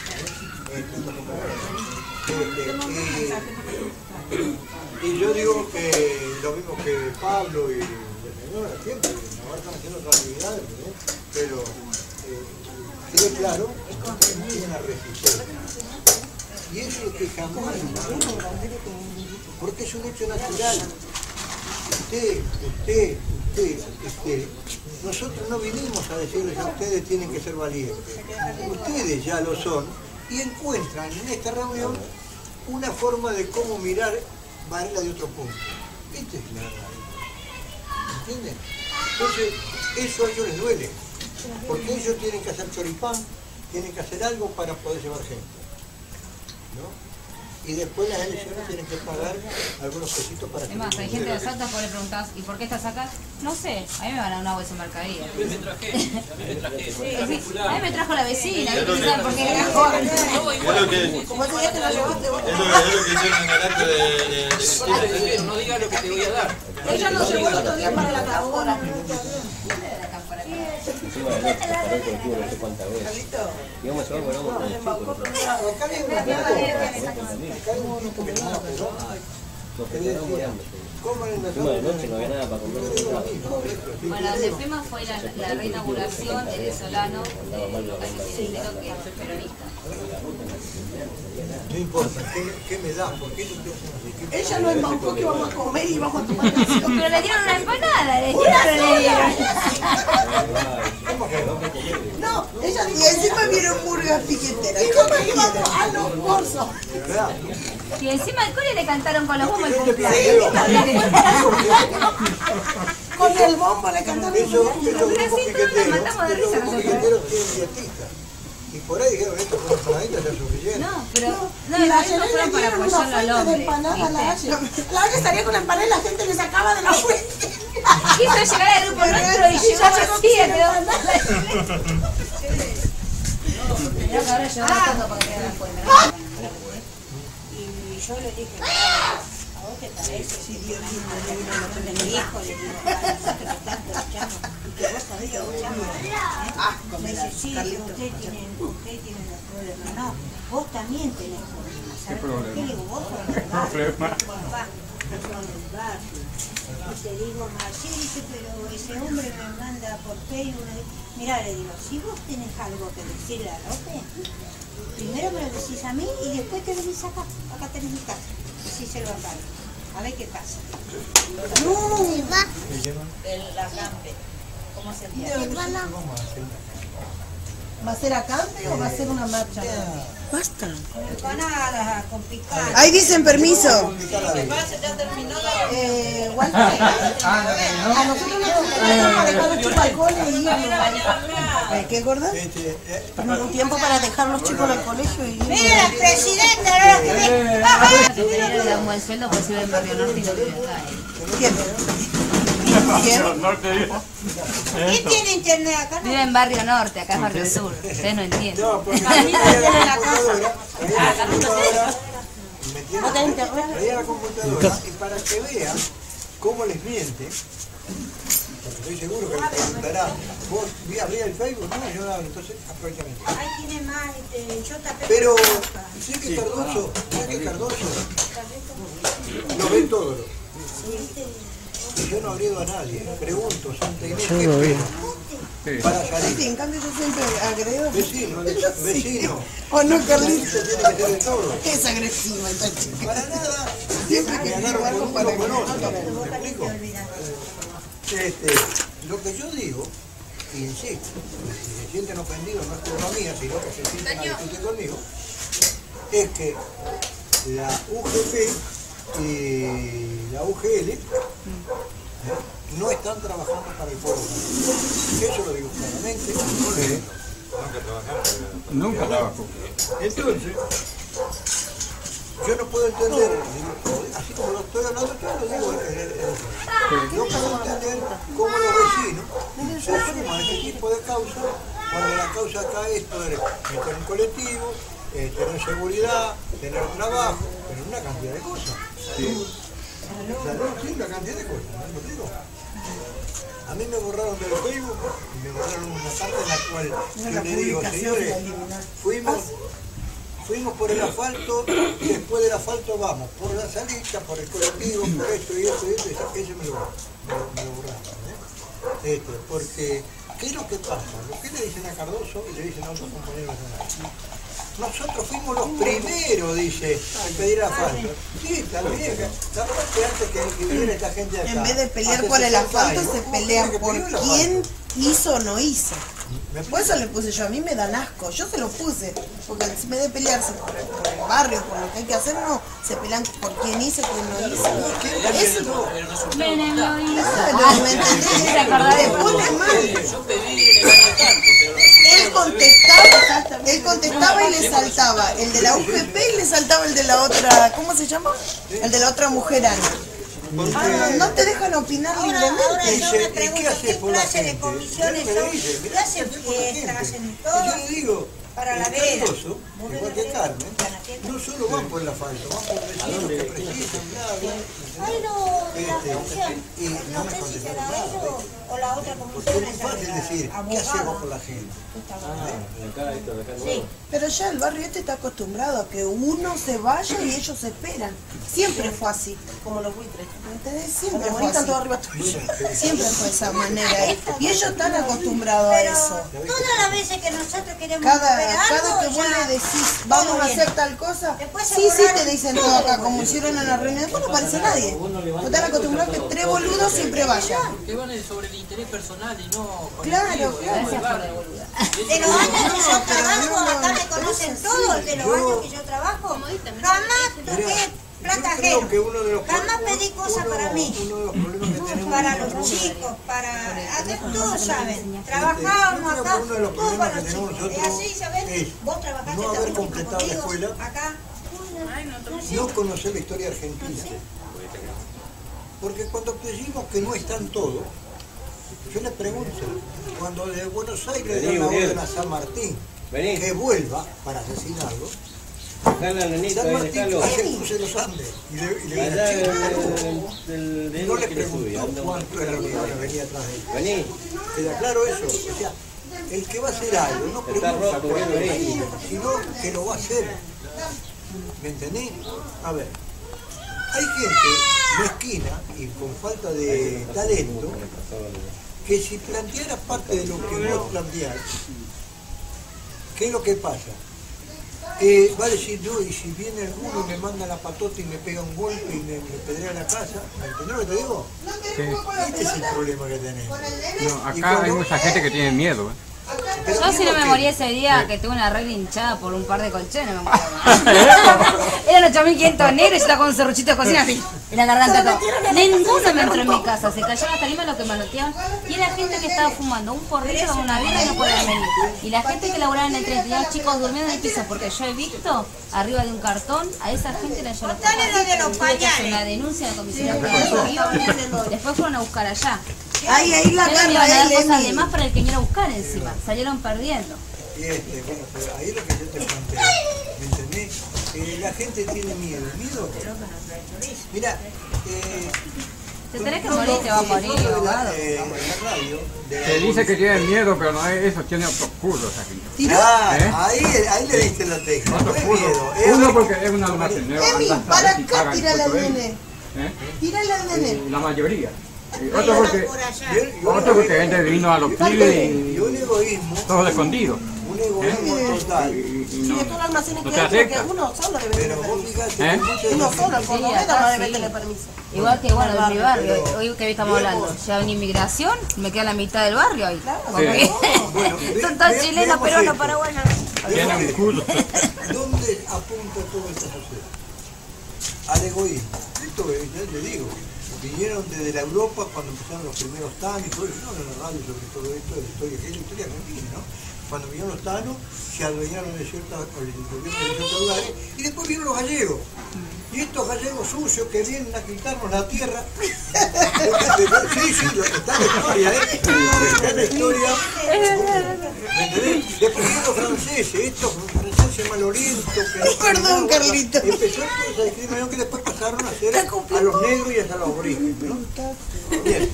Y yo digo que lo mismo que Pablo y la señora, siempre, ahora están haciendo otras actividades, ¿no? Pero quede claro, es una resistencia. Y eso es lo que jamás, porque es un hecho natural. Usted, nosotros no vinimos a decirles a ustedes tienen que ser valientes. Ustedes ya lo son y encuentran en esta reunión una forma de cómo mirar Varela de otro punto. Esta es la verdad. ¿Entienden? Entonces, eso a ellos les duele. Porque ellos tienen que hacer choripán, tienen que hacer algo para poder llevar gente. ¿No? Y después las elecciones tienen que pagar algunos pesitos para que... Es más, hay gente de Salta que le preguntás, ¿y por qué estás acá? No sé, a mí me van a dar una bolsa de mercadería. A mí me traje. A mí me trajo la vecina, ¿viste? ¿Sabes por qué? Como ese día te lo llevaste vos. Es lo que hicieron en el acto de... No digas lo que te voy a dar. Ella nos llevó el otro día para la cámpora. Encima de noche, para el colectivo no sé cuántas veces. Y vamos a llevar, bueno, vamos con los chicos. Nos quedaron volando. Encima de noche no había nada para comer. Bueno, donde fuimos fue la reinauguración de Venezolano, que es peronista. No importa, ¿qué me da? ¿Por qué no te hacen así? Ella nos embaucó que vamos a comer y vamos a tomar canción. Pero le dieron una empanada, le dieron. ¿Cómo que no? No, ella dijo, y encima vieron murgas piqueteras. ¿Y cómo íbamos a los bolsos? ¿Verdad? Y encima al Cori le cantaron con los bombos el Yo te cumpleaños. planteo, Con el bombo le cantaron. esos grupos piqueteros cagamos de risa Los nosotros. piqueteros tienen dietistas. Y por ahí dijeron, esto con empanaditas ya es suficiente. No, pero no, Y la no Yelena fueron para dieron una apoyarlo al fuente de hombre. empanada a la ¿viste? Aye. La Aye salía con la empanada y la gente le sacaba de la fuente. Quiso llegar al grupo nuestro y yo ya decía, quedó mal. Mirá que ahora yo no tengo para que me la fuente. Y yo le dije, ¿a vos te parece? Si Dios de mi hijo, le digo, a nosotros que tanto luchamos, y que vos sabés que luchamos. Me dice, sí, que ustedes tienen los problemas. No, vos también tenés problemas. ¿Sabés por qué? Le digo, vos sos del barrio. Papá, vos sos del barrio. Y te digo, sí, dice, pero ese hombre me manda por Facebook. Mirá, le digo, si vos tenés algo que decirle a López, primero me lo decís a mí y después te venís acá. Acá tenés mi casa. Decíselo a Carlos. A ver qué pasa. No, El acampe. ¿Cómo se llama? ¿Va a ser acampe o va a ser una marcha? Basta. empanadas con picante. Ahí dicen permiso. ¿Qué pasa? Ya terminó la... Walter, a nosotros nos contrataron para dejar los chicos al cole y irnos. ¿Qué gorda? Un tiempo para dejar los chicos al colegio y irnos. Mira, el presidente, ahora que ve. Si tuviera le da un buen sueldo, pues iba en Barrio Norte y no vive acá. ¿Quién? ¿Quién? ¿Quién tiene internet acá? Vive en Barrio Norte, acá es Barrio Sur. Ustedes no entienden. No, porque traía la computadora, traía la computadora y para que vean cómo les miente, porque estoy seguro que les preguntará, vos abrí el Facebook, no, yo no, entonces aprovechamente. Ahí tiene más, yo tapé. Pero, sé que Cardoso, lo ve todo. Yo no agrego a nadie, pregunto, Santa Inés, ¿qué espero? Para salir. Sí, en cambio yo siempre agredo. Vecino. ¿O no, Carlitos? Eso tiene que ser de todo. Es agresiva esta chica. Para nada, siempre que agarro algo para con otro. ¿Me explico? Lo que yo digo, y insisto, si se sienten ofendidos no es culpa mía, sino que se sienten a discutir conmigo, es que la UGP y la UGL no están trabajando para el pueblo. Eso lo digo claramente. Nunca trabajó. Entonces, yo no puedo entender, así como lo estoy hablando, yo lo digo, no puedo entender cómo los vecinos se suman a este tipo de causas cuando la causa acá es poder meter un colectivo, tener seguridad, tener trabajo, tener una cantidad de cosas. Sí. O sea, sí, una cantidad de cosas, ¿no lo digo? A mí me borraron del Facebook y me borraron una parte en la cual yo le digo, señores, fuimos por el asfalto y después del asfalto vamos, por la salita, por el colectivo, por esto y esto y esto, eso me lo borraron. Porque, ¿qué es lo que pasa? Lo que le dicen a Cardoso y le dicen a otros compañeros nacionales. Nosotros fuimos los primeros, dice, en pedir asfalto. Sí, también. La parte antes que viniera esta gente de acá. En vez de pelear por el asfalto, se pelean por quién hizo o no hizo. Por eso le puse yo, a mí me dan asco, yo se lo puse, porque en vez de pelearse por el barrio, por lo que hay que hacer, no, se pelean por quién hizo, quién no hizo. Eso Menem lo hizo. claro, ¿me entendés? ¿Se acordás? Te pone mal. Yo pedí el año tanto, pero Él contestaba y le saltaba el de la UGP y le saltaba el de la otra, ¿cómo se llama? El de la otra mujer. No te dejan opinar Ahora libremente. yo me pregunto, ¿qué clase de comisiones son? ¿Qué hacen fiestas, hacen todo? Yo le digo, Para la el vera. Cardoso, igual que Carmen, no solo van por el asfalto, van por vecinos que precisan, Ay, no, la comisión. y no me No sé si contestaron será nada. eso o la otra Porque comisión es muy es la fácil de decir, la ¿qué hacemos abogada. por la gente? Acá, esto, acá no. Sí. Pero ya el barrio este está acostumbrado a que uno se vaya y ellos esperan. Siempre fue así. Como los buitres. ¿Entendés? Siempre fue así. Siempre fue esa manera. Y ellos están acostumbrados a Pero eso. todas las veces que nosotros queremos ver Cada algo, que vos ya le decís, vamos todo a bien. hacer tal cosa, Después se sí, borraron te dicen todo acá, como hicieron en la reunión. Después no aparece nadie. Porque están acostumbrados que tres boludos siempre vayan. porque van sobre el interés personal y no... Claro, Gracias por el boludo. De los años que yo trabajo, acá me conocen todos, de los años que yo trabajo, jamás toqué plata Yo creo ajena. que uno de los Jamás pedí cosas para mí. Uno de los problemas que tenemos para los chicos, para... Todos saben, trabajábamos acá, uno de los todos problemas para que los tenemos chicos. Es nosotros así, ¿sabes? es Vos trabajaste no haber también completado la conmigo, escuela, acá. no conocer la historia argentina. Porque cuando decimos que no están todos, yo les pregunto, cuando de Buenos Aires le dan la orden a San Martín que vuelva para asesinarlo, San Martín hace el cruce de los Andes y le viene no le preguntó cuánto era lo que venía atrás de él. ¿Queda claro eso? O sea, el que va a hacer algo no pregunta cuánto venía, sino que lo va a hacer. ¿Me entendés? A ver, hay gente mezquina y con falta de talento que si planteara parte de lo que vos planteás, ¿qué es lo que pasa? Va a decir, no, y si viene alguno y me manda la patota y me pega un golpe y me pedrea la casa, ¿entendés lo que te digo? Sí. Este es el problema que tenemos. No, acá hay mucha gente que tiene miedo. Pero Yo si no me que- morí ese día que tuve una regla hinchada por un par de colchones, me morí más. Eran 8.500 negros y yo estaba con un serruchito de cocina así, en la garganta todo. Ninguno me entró en mi casa, se callaban hasta arriba lo que manoteaban. Y era gente que estaba fumando un porrito con una birra y no podían venir. Y la gente que laburaba en el 32, chicos durmiendo en el piso, porque yo he visto arriba de un cartón, a esa gente la yo Dale lo de los tuve que hacer una pañales. denuncia en la comisión de después fueron a buscar allá. Ahí la Pero me iban a agarra dar él, cosas Emi. de más para el que viniera a buscar encima. Salieron perdiendo. Y bueno, pero ahí es lo que yo te planteo, ¿me entendés? La gente tiene miedo. ¿Miedo? Mira, Te tenés que morir, te va a morir, abogado. la radio, Se dice que tienen miedo, pero no es eso, tiene otros cursos aquí. ahí le diste la tecla. No Otros es cursos. miedo. Uno porque es un almacenero. Emi, anda a para saber si acá, pagan tírale al impuestos nene. ellos. Tírale al nene. La mayoría. Hay Otro porque, por allá. otro porque vende vino a los pibes Y un egoísmo, todo escondido. un egoísmo total. Y Si no, de todos los almacenes no que te hay, creo que afecta. uno solo debe tener Pero vos permiso. fíjate que muchas de Uno las solo, el Sí, cordobés acá no debe sí. tener permiso. Igual que bueno, en mi barrio, pero- hoy que estamos hablando, ya en inmigración, me queda la mitad del barrio ahí. Porque Bueno, son todos chilenos, veamos peruanos, esto. paraguayos. tiene un curso. ¿Dónde apunta toda esta sociedad? Al egoísmo. Esto ya te digo, vinieron desde la Europa cuando empezaron los primeros tanos y todo eso, no en la radio sobre todo esto de la historia, que es la historia argentina, ¿no? Cuando vinieron los tanos, se adueñaron de ciertos lugares y después vinieron los gallegos. Y estos gallegos sucios que vienen a quitarnos la tierra. Sí, está en la historia, ¿eh? Está en la historia. ¿Me entendés? Después vinieron los franceses, estos franceses malorientos que no Perdón, Carlito. y empezó toda esa discriminación que después pasaron a hacer a los negros y hasta a los aborígenes, ¿no? Bien.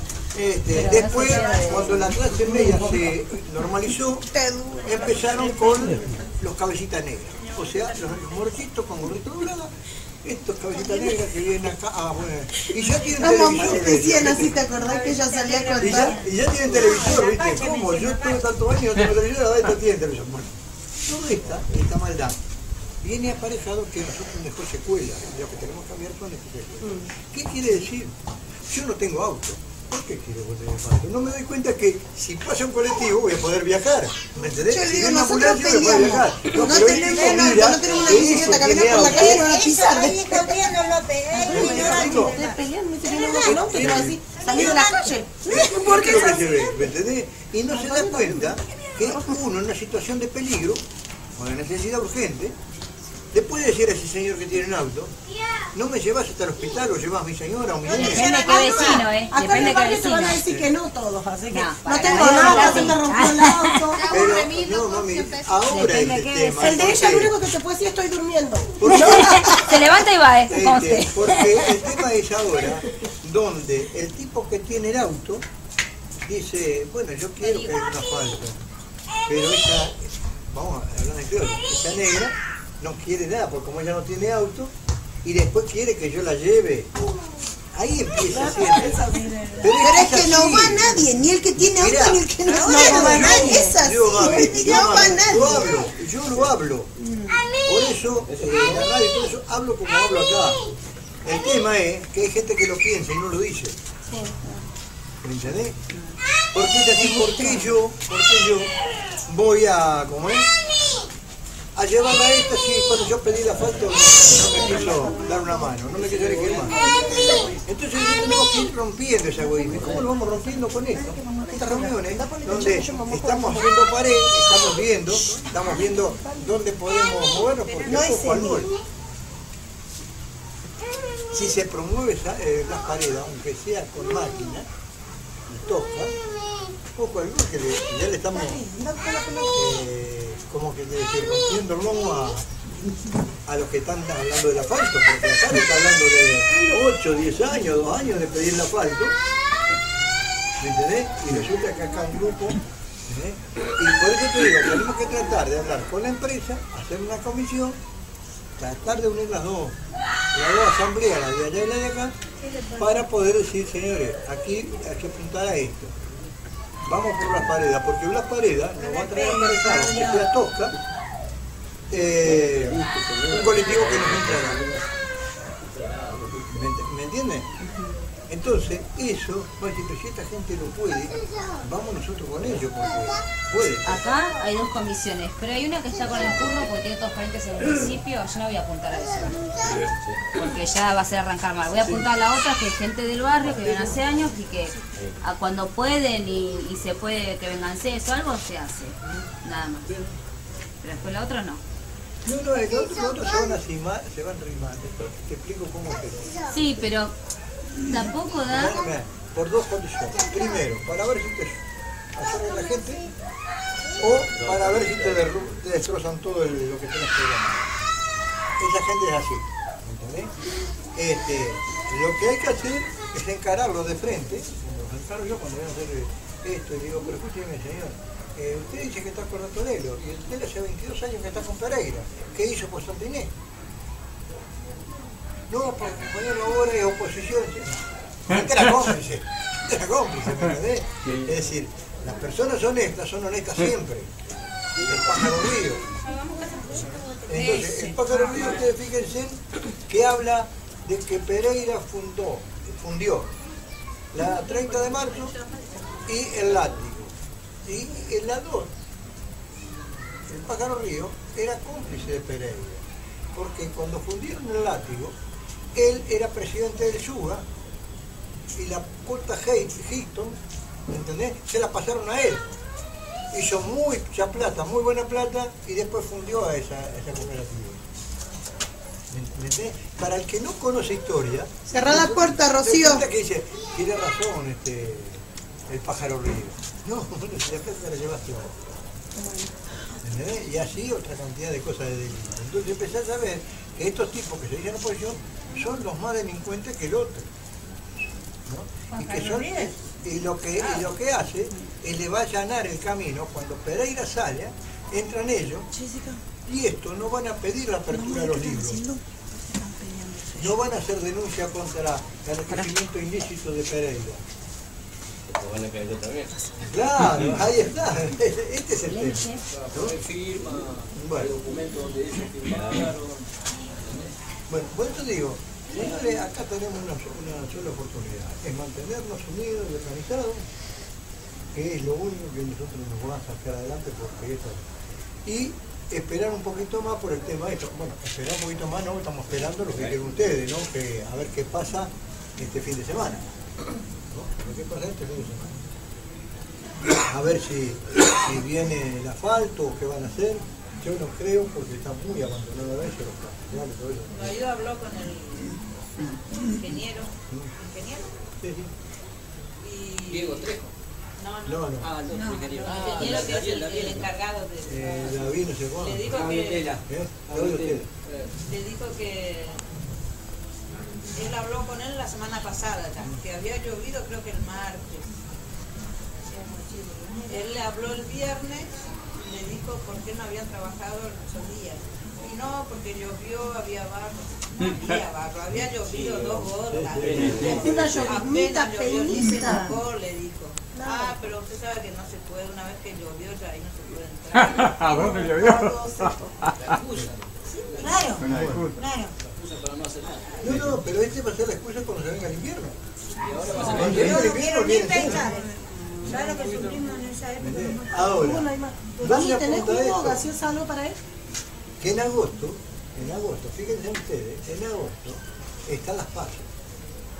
Después, cuando la clase media se normalizó, empezaron con los cabecitas negras. O sea, los morochitos con gorrito doblado, estos cabecitas negras que vienen acá, bueno, y ya tienen A mamá televisor. le decían así, ¿te acordás que ella salía a contar? Y ya tienen televisor, ¿viste? ¿Cómo? Yo tuve tantos años y no tengo televisor, ahora esta tiene televisor. Bueno, toda esta maldad viene aparejado que nosotros dejó secuela, lo que tenemos que cambiar son estas secuelas. ¿Qué quiere decir? Yo no tengo auto. ¿Por qué quiero tener auto? No me doy cuenta que si pasa un colectivo voy a poder viajar. ¿Me entendés? Yo le Si digo, viene una nosotros ambulancia voy a poder peleamos. viajar. No pero tenemos él una- mira no tenemos una que bicicleta, eso caminar tiene por la auto. calle y no van a Eso, pisar. ahí corriendo López, Digo, Ustedes pelean, me dicen que no van un auto, pero así, salir de la calle. ¿Por qué es lo es que así? se ve, ¿me entendés? Y no se da cuenta que uno en una situación de peligro o de necesidad urgente le puede decir a ese señor que tiene un auto, no me llevas hasta el hospital o llevas a mi señora o mi niña. Depende de qué vecino, Acá en depende el de qué barrio te van a vecino. decir que no todos, así que No, no para tengo nadie nada, es se me así. rompió el auto. Pero, no, mami, ahora Depende el qué tema. El de ella porque- lo único que te puede decir estoy durmiendo. Se levanta y va, conste. Porque el tema es ahora donde el tipo que tiene el auto dice, bueno, yo quiero que haya una falta, pero esa, vamos a hablar de criollo, esa negra no quiere nada, porque como ella no tiene auto, y después quiere que yo la lleve. Ahí empieza siempre. Pero es que no va nadie, ni el que tiene auto Mirá, ni el que no no tiene. va nadie. Es así, Yo, Gaby, no va nadie. yo lo hablo. Por eso, en la radio, por eso hablo como hablo acá. El tema es que hay gente que lo piensa y no lo dice. ¿Me entendés? Porque es así, ¿por qué yo voy a, ¿cómo es? A llevarla a esta si cuando yo pedí la falta no me quiso dar una mano, no me quiso elegir más. Entonces tenemos que ir rompiendo ese egoísmo. ¿Y cómo lo vamos rompiendo con esto? Estas reuniones donde estamos haciendo pared, estamos viendo dónde podemos movernos, porque No es es poco al el gol. Si se promueve las paredes, aunque sea con máquina, y toca, poco al gol, que ya le estamos como que rompiendo el lomo a los que están hablando del asfalto, porque acá le está hablando de 8, 10 años, 2 años de pedir el asfalto, ¿me entendés? Y resulta que acá un grupo, y por eso te digo, tenemos que tratar de hablar con la empresa, hacer una comisión, tratar de unir las dos asambleas, la de allá y la de acá, para poder decir, señores, aquí hay que apuntar a esto. Vamos por las paredes, porque las paredes nos va a traer un mercado que sea Tosca, un colectivo que nos entrega. ¿Me entiendes? Entonces, eso, pues, si esta gente lo puede, vamos nosotros con ellos, porque puede. Acá hay 2 comisiones, pero hay una que está con el turno porque tiene todos parientes en el municipio. Yo no voy a apuntar a eso, porque ya va a ser arrancar mal. Voy a apuntar a la otra, que es gente del barrio, que viven hace años y que cuando pueden y se puede que vengan o algo, se hace. Nada más. Pero después la otra no. No, el otro se van rimando. Te explico cómo es. Sí, pero tampoco da. Por 2 condiciones. Primero, para ver si te absorben la gente, o para ver si te destrozan todo lo que tienes que ganar. Esa gente es así, ¿entendés? Lo que hay que hacer es encararlo de frente. Los encaro yo cuando voy a hacer esto y digo, pero escúcheme, señor, usted dice que está con Tolelo y el Tolelo hace 22 años que está con Pereira. ¿Qué hizo por Santiné? No, porque ponerlo ahora es oposición. Era cómplice, ¿me entendés? Es decir, las personas honestas son honestas siempre. El pájaro río. Entonces, el pájaro río, ustedes fíjense que habla de que Pereira fundió la 30 de marzo y el látigo. Y el ladrón, el pájaro río, era cómplice de Pereira, porque cuando fundieron el látigo, él era presidente del SUGA y la corta Hilton, ¿entendés? Se la pasaron a él. Hizo mucha plata, muy buena plata, y después fundió a esa cooperativa. ¿Me entendés? Para el que no conoce historia... Cerrá la puerta, Rocío. Que dice, tiene razón el pájaro río. No, si la plata la llevaste vos. ¿Entendés? Y así otra cantidad de cosas de delito. Entonces empezás a ver que estos tipos que se dicen oposición son los más delincuentes que el otro, ¿no? Y que son, y lo que hace es le va a allanar el camino. Cuando Pereira sale, entran ellos, y esto no van a pedir la apertura de los libros, no van a hacer denuncia contra el enriquecimiento ilícito de Pereira. Van a caer también. Claro, ahí está, este es el tema, ¿no? Firma, bueno. documentos donde ellos firmaron. Bueno, por eso digo, señores, acá tenemos una sola oportunidad, es mantenernos unidos y organizados, que es lo único que nosotros nos vamos a sacar adelante, porque eso. Y esperar un poquito más por el tema de esto. Bueno, esperar un poquito más, no, estamos esperando lo que quieren ustedes, ¿no? Que a ver qué pasa este fin de semana. ¿No? Lo que pasa este fin de semana. A ver si viene el asfalto o qué van a hacer. Yo no creo, porque está muy abandonado eso, los profesionales, todo eso. No, yo hablo con el ingeniero. ¿Ingeniero? Sí, sí. Y... Diego Trejo. No. Ah, el otro ingeniero. El ingeniero que es el encargado de... David, no sé cuándo. Le digo que... Le dijo que... Él habló con él la semana pasada ya, que había llovido creo que el martes. Él le habló el viernes y le dijo por qué no habían trabajado esos días. Y no, porque llovió, había barro. No había barro, había llovido 2 gotas. Una llovimita pelita. Le dijo. Ah, pero usted sabe que no se puede, una vez que llovió ya ahí no se puede entrar. ¿A dónde llovió? La excusa. Claro, Una excusa. claro. Para no hacer nada. No, pero este va a ser la excusa cuando se venga el invierno. Y ahora va a ser Cuando venga el invierno viene pensar. ¿Sabes lo que sufrimos en esa época? Ahora, ¿dónde ¿Tenés apunta jugo esto? gaseosa algo para él? Que en agosto, fíjense ustedes, en agosto están las pasos.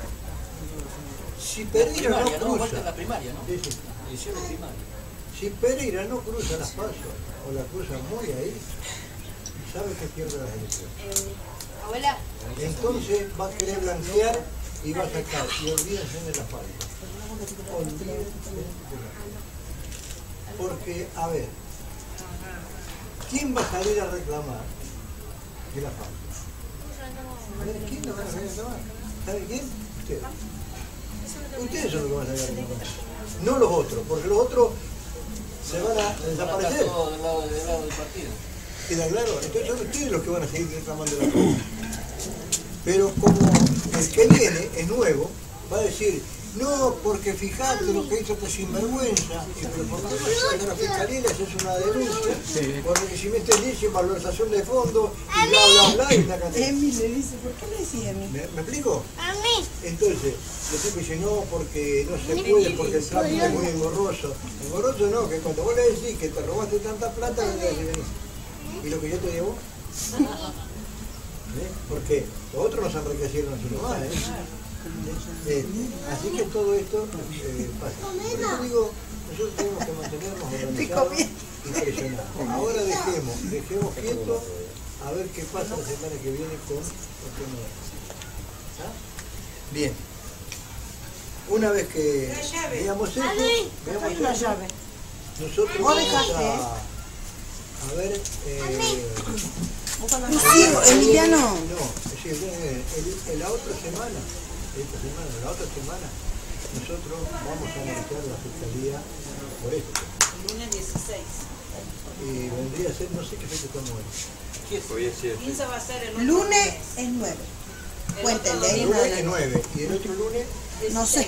Si Pereira no Primaria, ¿no? Vuelta cruza, en la primaria, ¿no? sí, sí. Edición de primaria. Si Pereira no cruza las pasos, o la cruza muy ahí, sabe que pierde las elecciones. Abuela. Entonces va a querer blanquear y va a sacar, y olvídense de la falta. Olvídense de la falta. Porque, a ver, ¿quién va a salir a reclamar de la falta? ¿Quién lo va a salir a reclamar? ¿Sabe quién? Ustedes. Ustedes son los que van a salir a reclamar. No los otros, porque los otros se van a desaparecer. Todo del lado del partido. ¿Queda claro? Entonces son ustedes los que van a seguir reclamando la falta. Pero como el que viene es nuevo, va a decir, no, porque fíjate lo que hizo este sinvergüenza, y pero por de la fiscalía les es una denuncia, por enriquecimiento ilícito, malversación de fondos, y bla, bla, bla, y una cantidad. Emi le dice, ¿por qué le decía a mí? ¿Me explico? A mí. Entonces, el tipo dice, no, porque no se puede, porque el tráfico es muy engorroso. Engorroso no, que cuando vos le decís que te robaste tanta plata, le decís, vení. ¿Y lo que yo te digo? Porque los otros nos enriquecieron así nomás, así que todo esto pasa. Por eso digo, nosotros tenemos que mantenernos organizados y presionados. Ahora dejemos quieto a ver qué pasa la semana que viene con el tema de ¿está? Bien. Una vez que veamos eso, nosotros vamos a ver... Emiliano. No, es decir, la otra semana, nosotros vamos a marchar la fiscalía por esto. Lunes 16. Y vendría a ser, no sé qué fecha estamos hoy. Hoy es 7. 15 va a ser el otro Lunes es 9. Cuéntenle. El lunes es 9 y el otro lunes... No sé.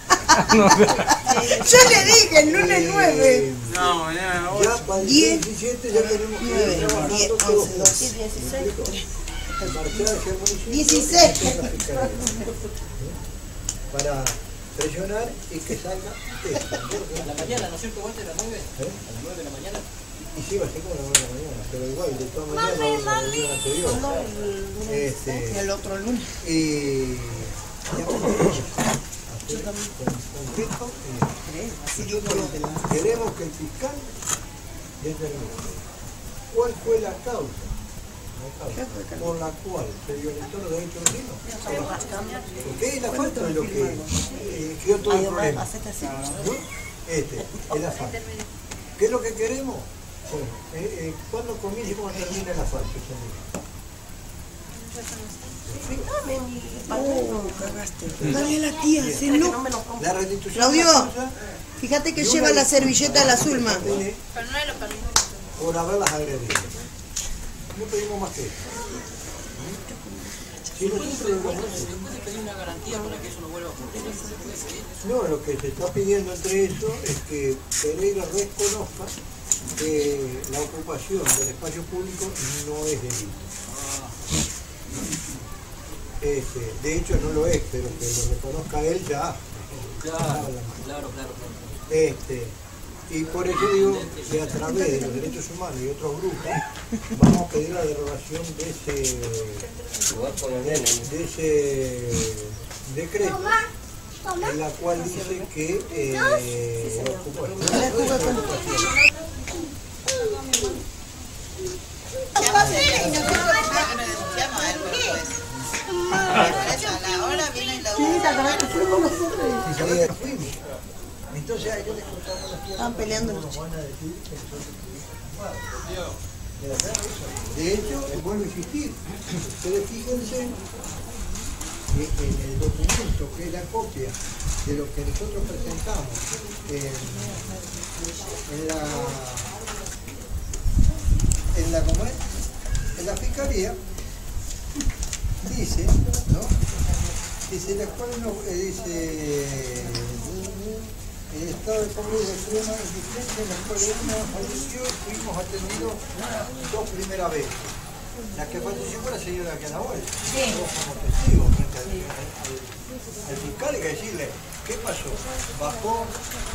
Yo le dije el lunes 9. No, mañana no. Ya para el 17 ya tenemos que ir trabajando todos juntos. 16. Marchar hacia el municipio 16. y hacia la fiscalía. Para presionar y que salga esto. A la mañana, ¿no es cierto? ¿Vuelta a las 9? ¿Eh? A las 9 de la mañana. Y sí, va a ser como la 9 de la mañana, pero igual, de todas maneras, va a haber una reunión anterior. Y el otro lunes. Y concreto, nosotros queremos que el fiscal determine cuál fue la causa por la cual se violentó los derechos de los niños. Porque es la falta de lo que creó todo el problema. ¿No? Es la falta. ¿Qué es lo que queremos? Bueno, ¿cuándo comienza y cuándo termina la falta? Cagaste. Dale a la tía, si no. La restitución. Claudio, fíjate que lleva la servilleta de la Zulma. Por haberlas agredido. No pedimos más que eso. Si nosotros ¿Puede pedir una garantía para que eso no vuelva a ocurrir? no, lo que se está pidiendo entre eso es que Pereira reconozca que la ocupación del espacio público no es delito. De hecho no lo es, pero que lo reconozca él ya. Claro. Y por eso digo que a través de los derechos humanos y otros grupos vamos a pedir la derogación de ese decreto en la cual dice que la ocupación Ahora viene la entonces a ellos les contamos las Estaban peleando los chicos. De hecho, vuelvo a insistir, ustedes fíjense que en el documento que es la copia de lo que nosotros presentamos en la fiscalía, dice, ¿no? Dice, la cual no, dice, el estado de salud de extrema existencia en la cual una falleció y fuimos atendidos dos primeras veces. La que falleció fue la señora Canahuel. Todos como testigos frente al fiscal, hay que decirle, ¿qué pasó? Bajó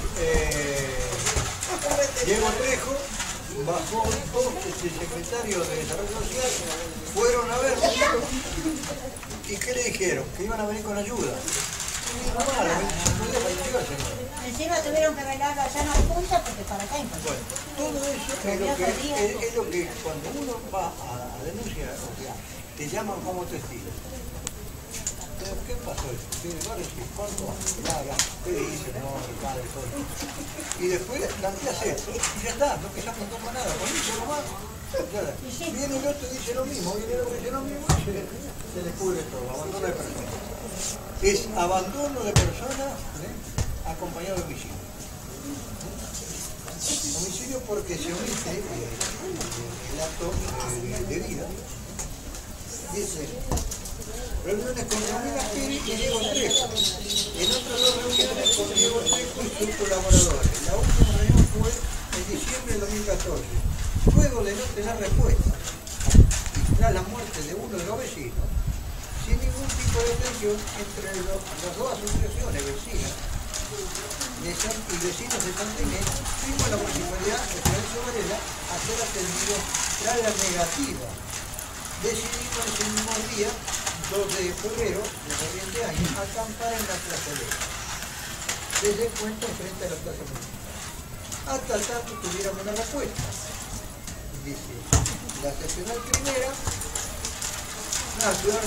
Diego Trejo, bajó dos secretarios de Desarrollo Social, fueron a verlo. ¿Y qué le dijeron? Que iban a venir con ayuda. Encima tuvieron que arreglar allá en la punta porque para acá imposible. Todo eso es lo que cuando uno va a denunciar, o sea, te llaman como testigo. Pero, ¿qué pasó? ¿Qué ¿cuánto? Nada, ¿qué dice? No, el padre, todo. Y después planteas esto, y ya está, no quizás no toma nada, con eso nomás. Viene el otro y dice lo mismo, viene el otro y dice lo mismo, y se descubre todo, abandono de persona. Es abandono de persona acompañado de homicidio. Homicidio porque se omite el acto de vida. Dice, reuniones con Romina Pérez y Diego Trejo. En otras dos reuniones con Diego Trejo y sus colaboradores. La última reunión fue en diciembre del 2014. Luego de no tener respuesta, y tras la muerte de uno de los vecinos, sin ningún tipo de tensión entre las dos asociaciones vecinas y vecinos de Santa Inés, fuimos a la municipalidad de Florencio Varela a ser atendidos tras la negativa. Decidimos ese mismo día, 2 de febrero del corriente año, acampar en la plazoleta. Desde el puente frente a la plaza municipal. Hasta tanto tuviéramos una respuesta. Dice, la seccional primera, ciudad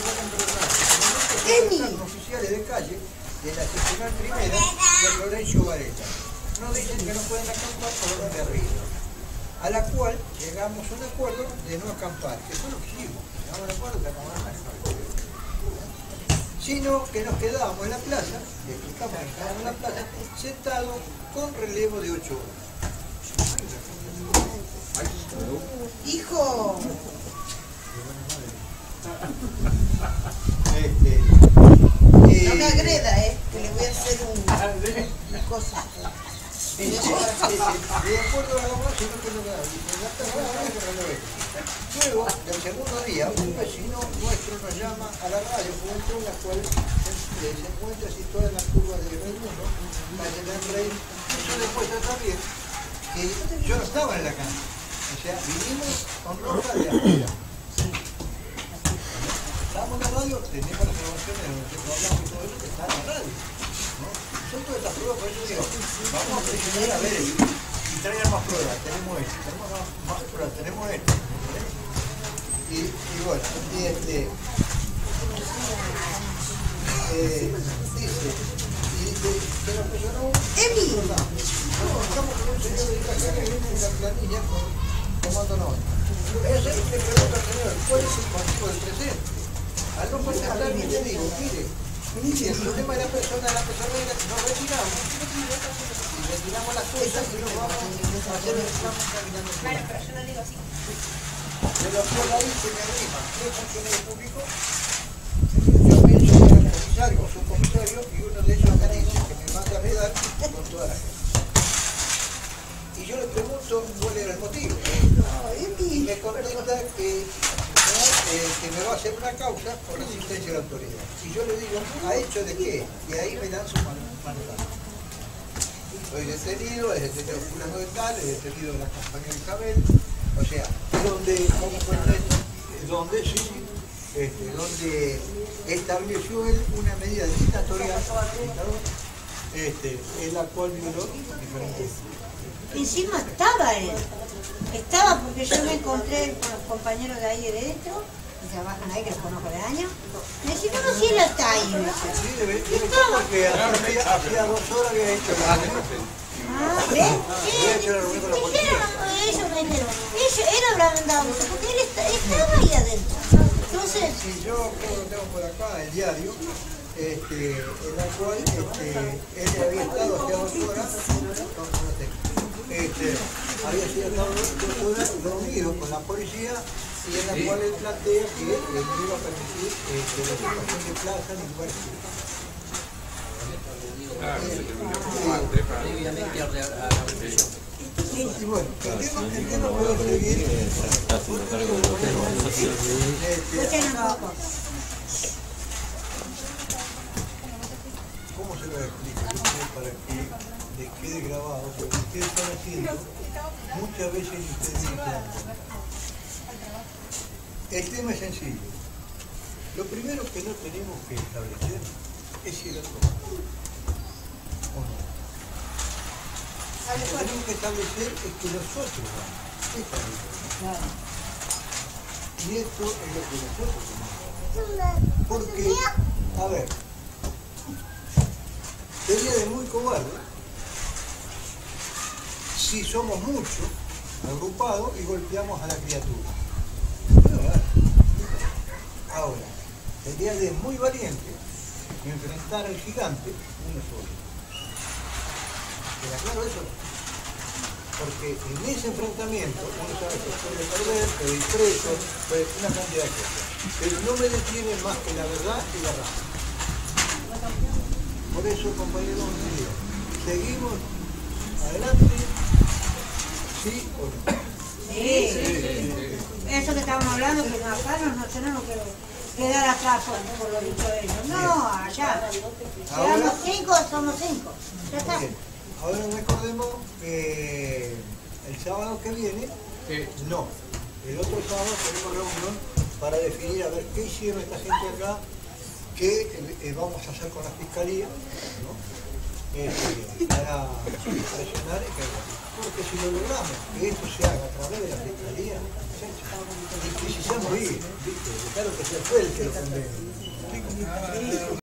de oficiales de calle de la seccional primera de Florencio Varela. Nos dicen que no pueden acampar por orden de arriba, a la cual llegamos a un acuerdo de no acampar, que fue lo que hicimos, llegamos a un acuerdo de acampar, sino que nos quedábamos en la plaza, le explicamos que estábamos en la plaza, sentados con relevo de 8 horas. Hijo. No me agreda, que le voy a hacer una cosa. De acuerdo a la norma, sino que no luego, del segundo día, un vecino nuestro nos llama a la radio junto en la cual se encuentra situada en la curva de Raimundo, calle del Rey. Eso demuestra también que yo no estaba en la cancha. O sea, vinimos con ropa de afuera. Estamos en la radio, tenemos las grabaciones de nosotros hablamos y todo eso que está en la radio, ¿no? Son todas estas pruebas, por eso digo, vamos a presionar a ver y traigan más pruebas, tenemos esto, tenemos más pruebas, tenemos esto. Y bueno, dice, que la persona ¡Emi! estamos con un señor de casa que viene en la planilla tomando nota. Ese le pregunta al señor, ¿cuál es el motivo del presente? Al no contestar, ni le digo, mire, si el problema de la persona era que nos retiramos, y retiramos las cosas y nos vamos a hacer el examen caminando. Claro, pero yo no digo así. Pero por ahí se me arrima 3 funcionarios públicos. Yo pienso que eran comisarios, subcomisarios, y uno de ellos me dice que me manda a quedar con toda la gente. Y yo le pregunto cuál era el motivo. Y me contesta que me va a hacer una causa por la asistencia de la autoridad. Y yo le digo, ¿a hecho de qué? Y ahí me dan su manotazo. Soy detenido, es detenido fulano de tal, es detenido de la compañera Isabel. O sea, donde estableció él una medida dictatorial, en la cual violó diferentes. Encima estaba él. Estaba porque yo me encontré con los compañeros de ahí de dentro, que trabajan ahí, que los conozco de años. Me decían, no, si él está ahí. Sí, debe estar porque hacía 2 horas había hecho la reunión. Ah, ¿ves? Eso me dijeron. Él habrá mandado mucho, porque él estaba ahí adentro. Entonces... Si yo tengo por acá el diario, en la cual él había estado hacía 2 horas, había sido 2 horas reunido con la policía y en la cual él plantea que no iba a permitir la ocupación de plaza ni lugares públicos. Y bueno, entiendo que puedo seguir. ¿Cómo se lo explico? Para que les quede grabado, porque ustedes están haciendo muchas veces y ustedes dicen. El tema es sencillo. Lo primero que no tenemos que establecer es si el otro va. ¿O no? Lo que tenemos que establecer es que nosotros vamos. Esta es la diferencia. Y esto es lo que nosotros tenemos. Porque, a ver, sería de muy cobarde si somos muchos agrupados y golpeamos a la criatura. Ahora, sería de muy valiente enfrentar al gigante uno solo. ¿Queda claro eso? Porque en ese enfrentamiento uno sabe que puede perder, puede ir preso, puede una cantidad de cosas. Pero no me detiene más que la verdad y la razón. Por eso, compañeros, seguimos adelante, ¿sí o no? Sí. Eso que estábamos hablando, que acá no tenemos que quedar atrás por lo dicho de ellos. No, allá. Seamos 5, somos 5. Ya está. Bien. Ahora recordemos que el sábado que viene, no. El otro sábado tenemos reunión para definir a ver qué hicieron esta gente acá, qué vamos a hacer con la fiscalía, ¿no? Para presionar, porque si lo logramos, que esto se haga a través de la fiscalía, y que si se morir, ¿viste? Claro que se fue el que lo condena.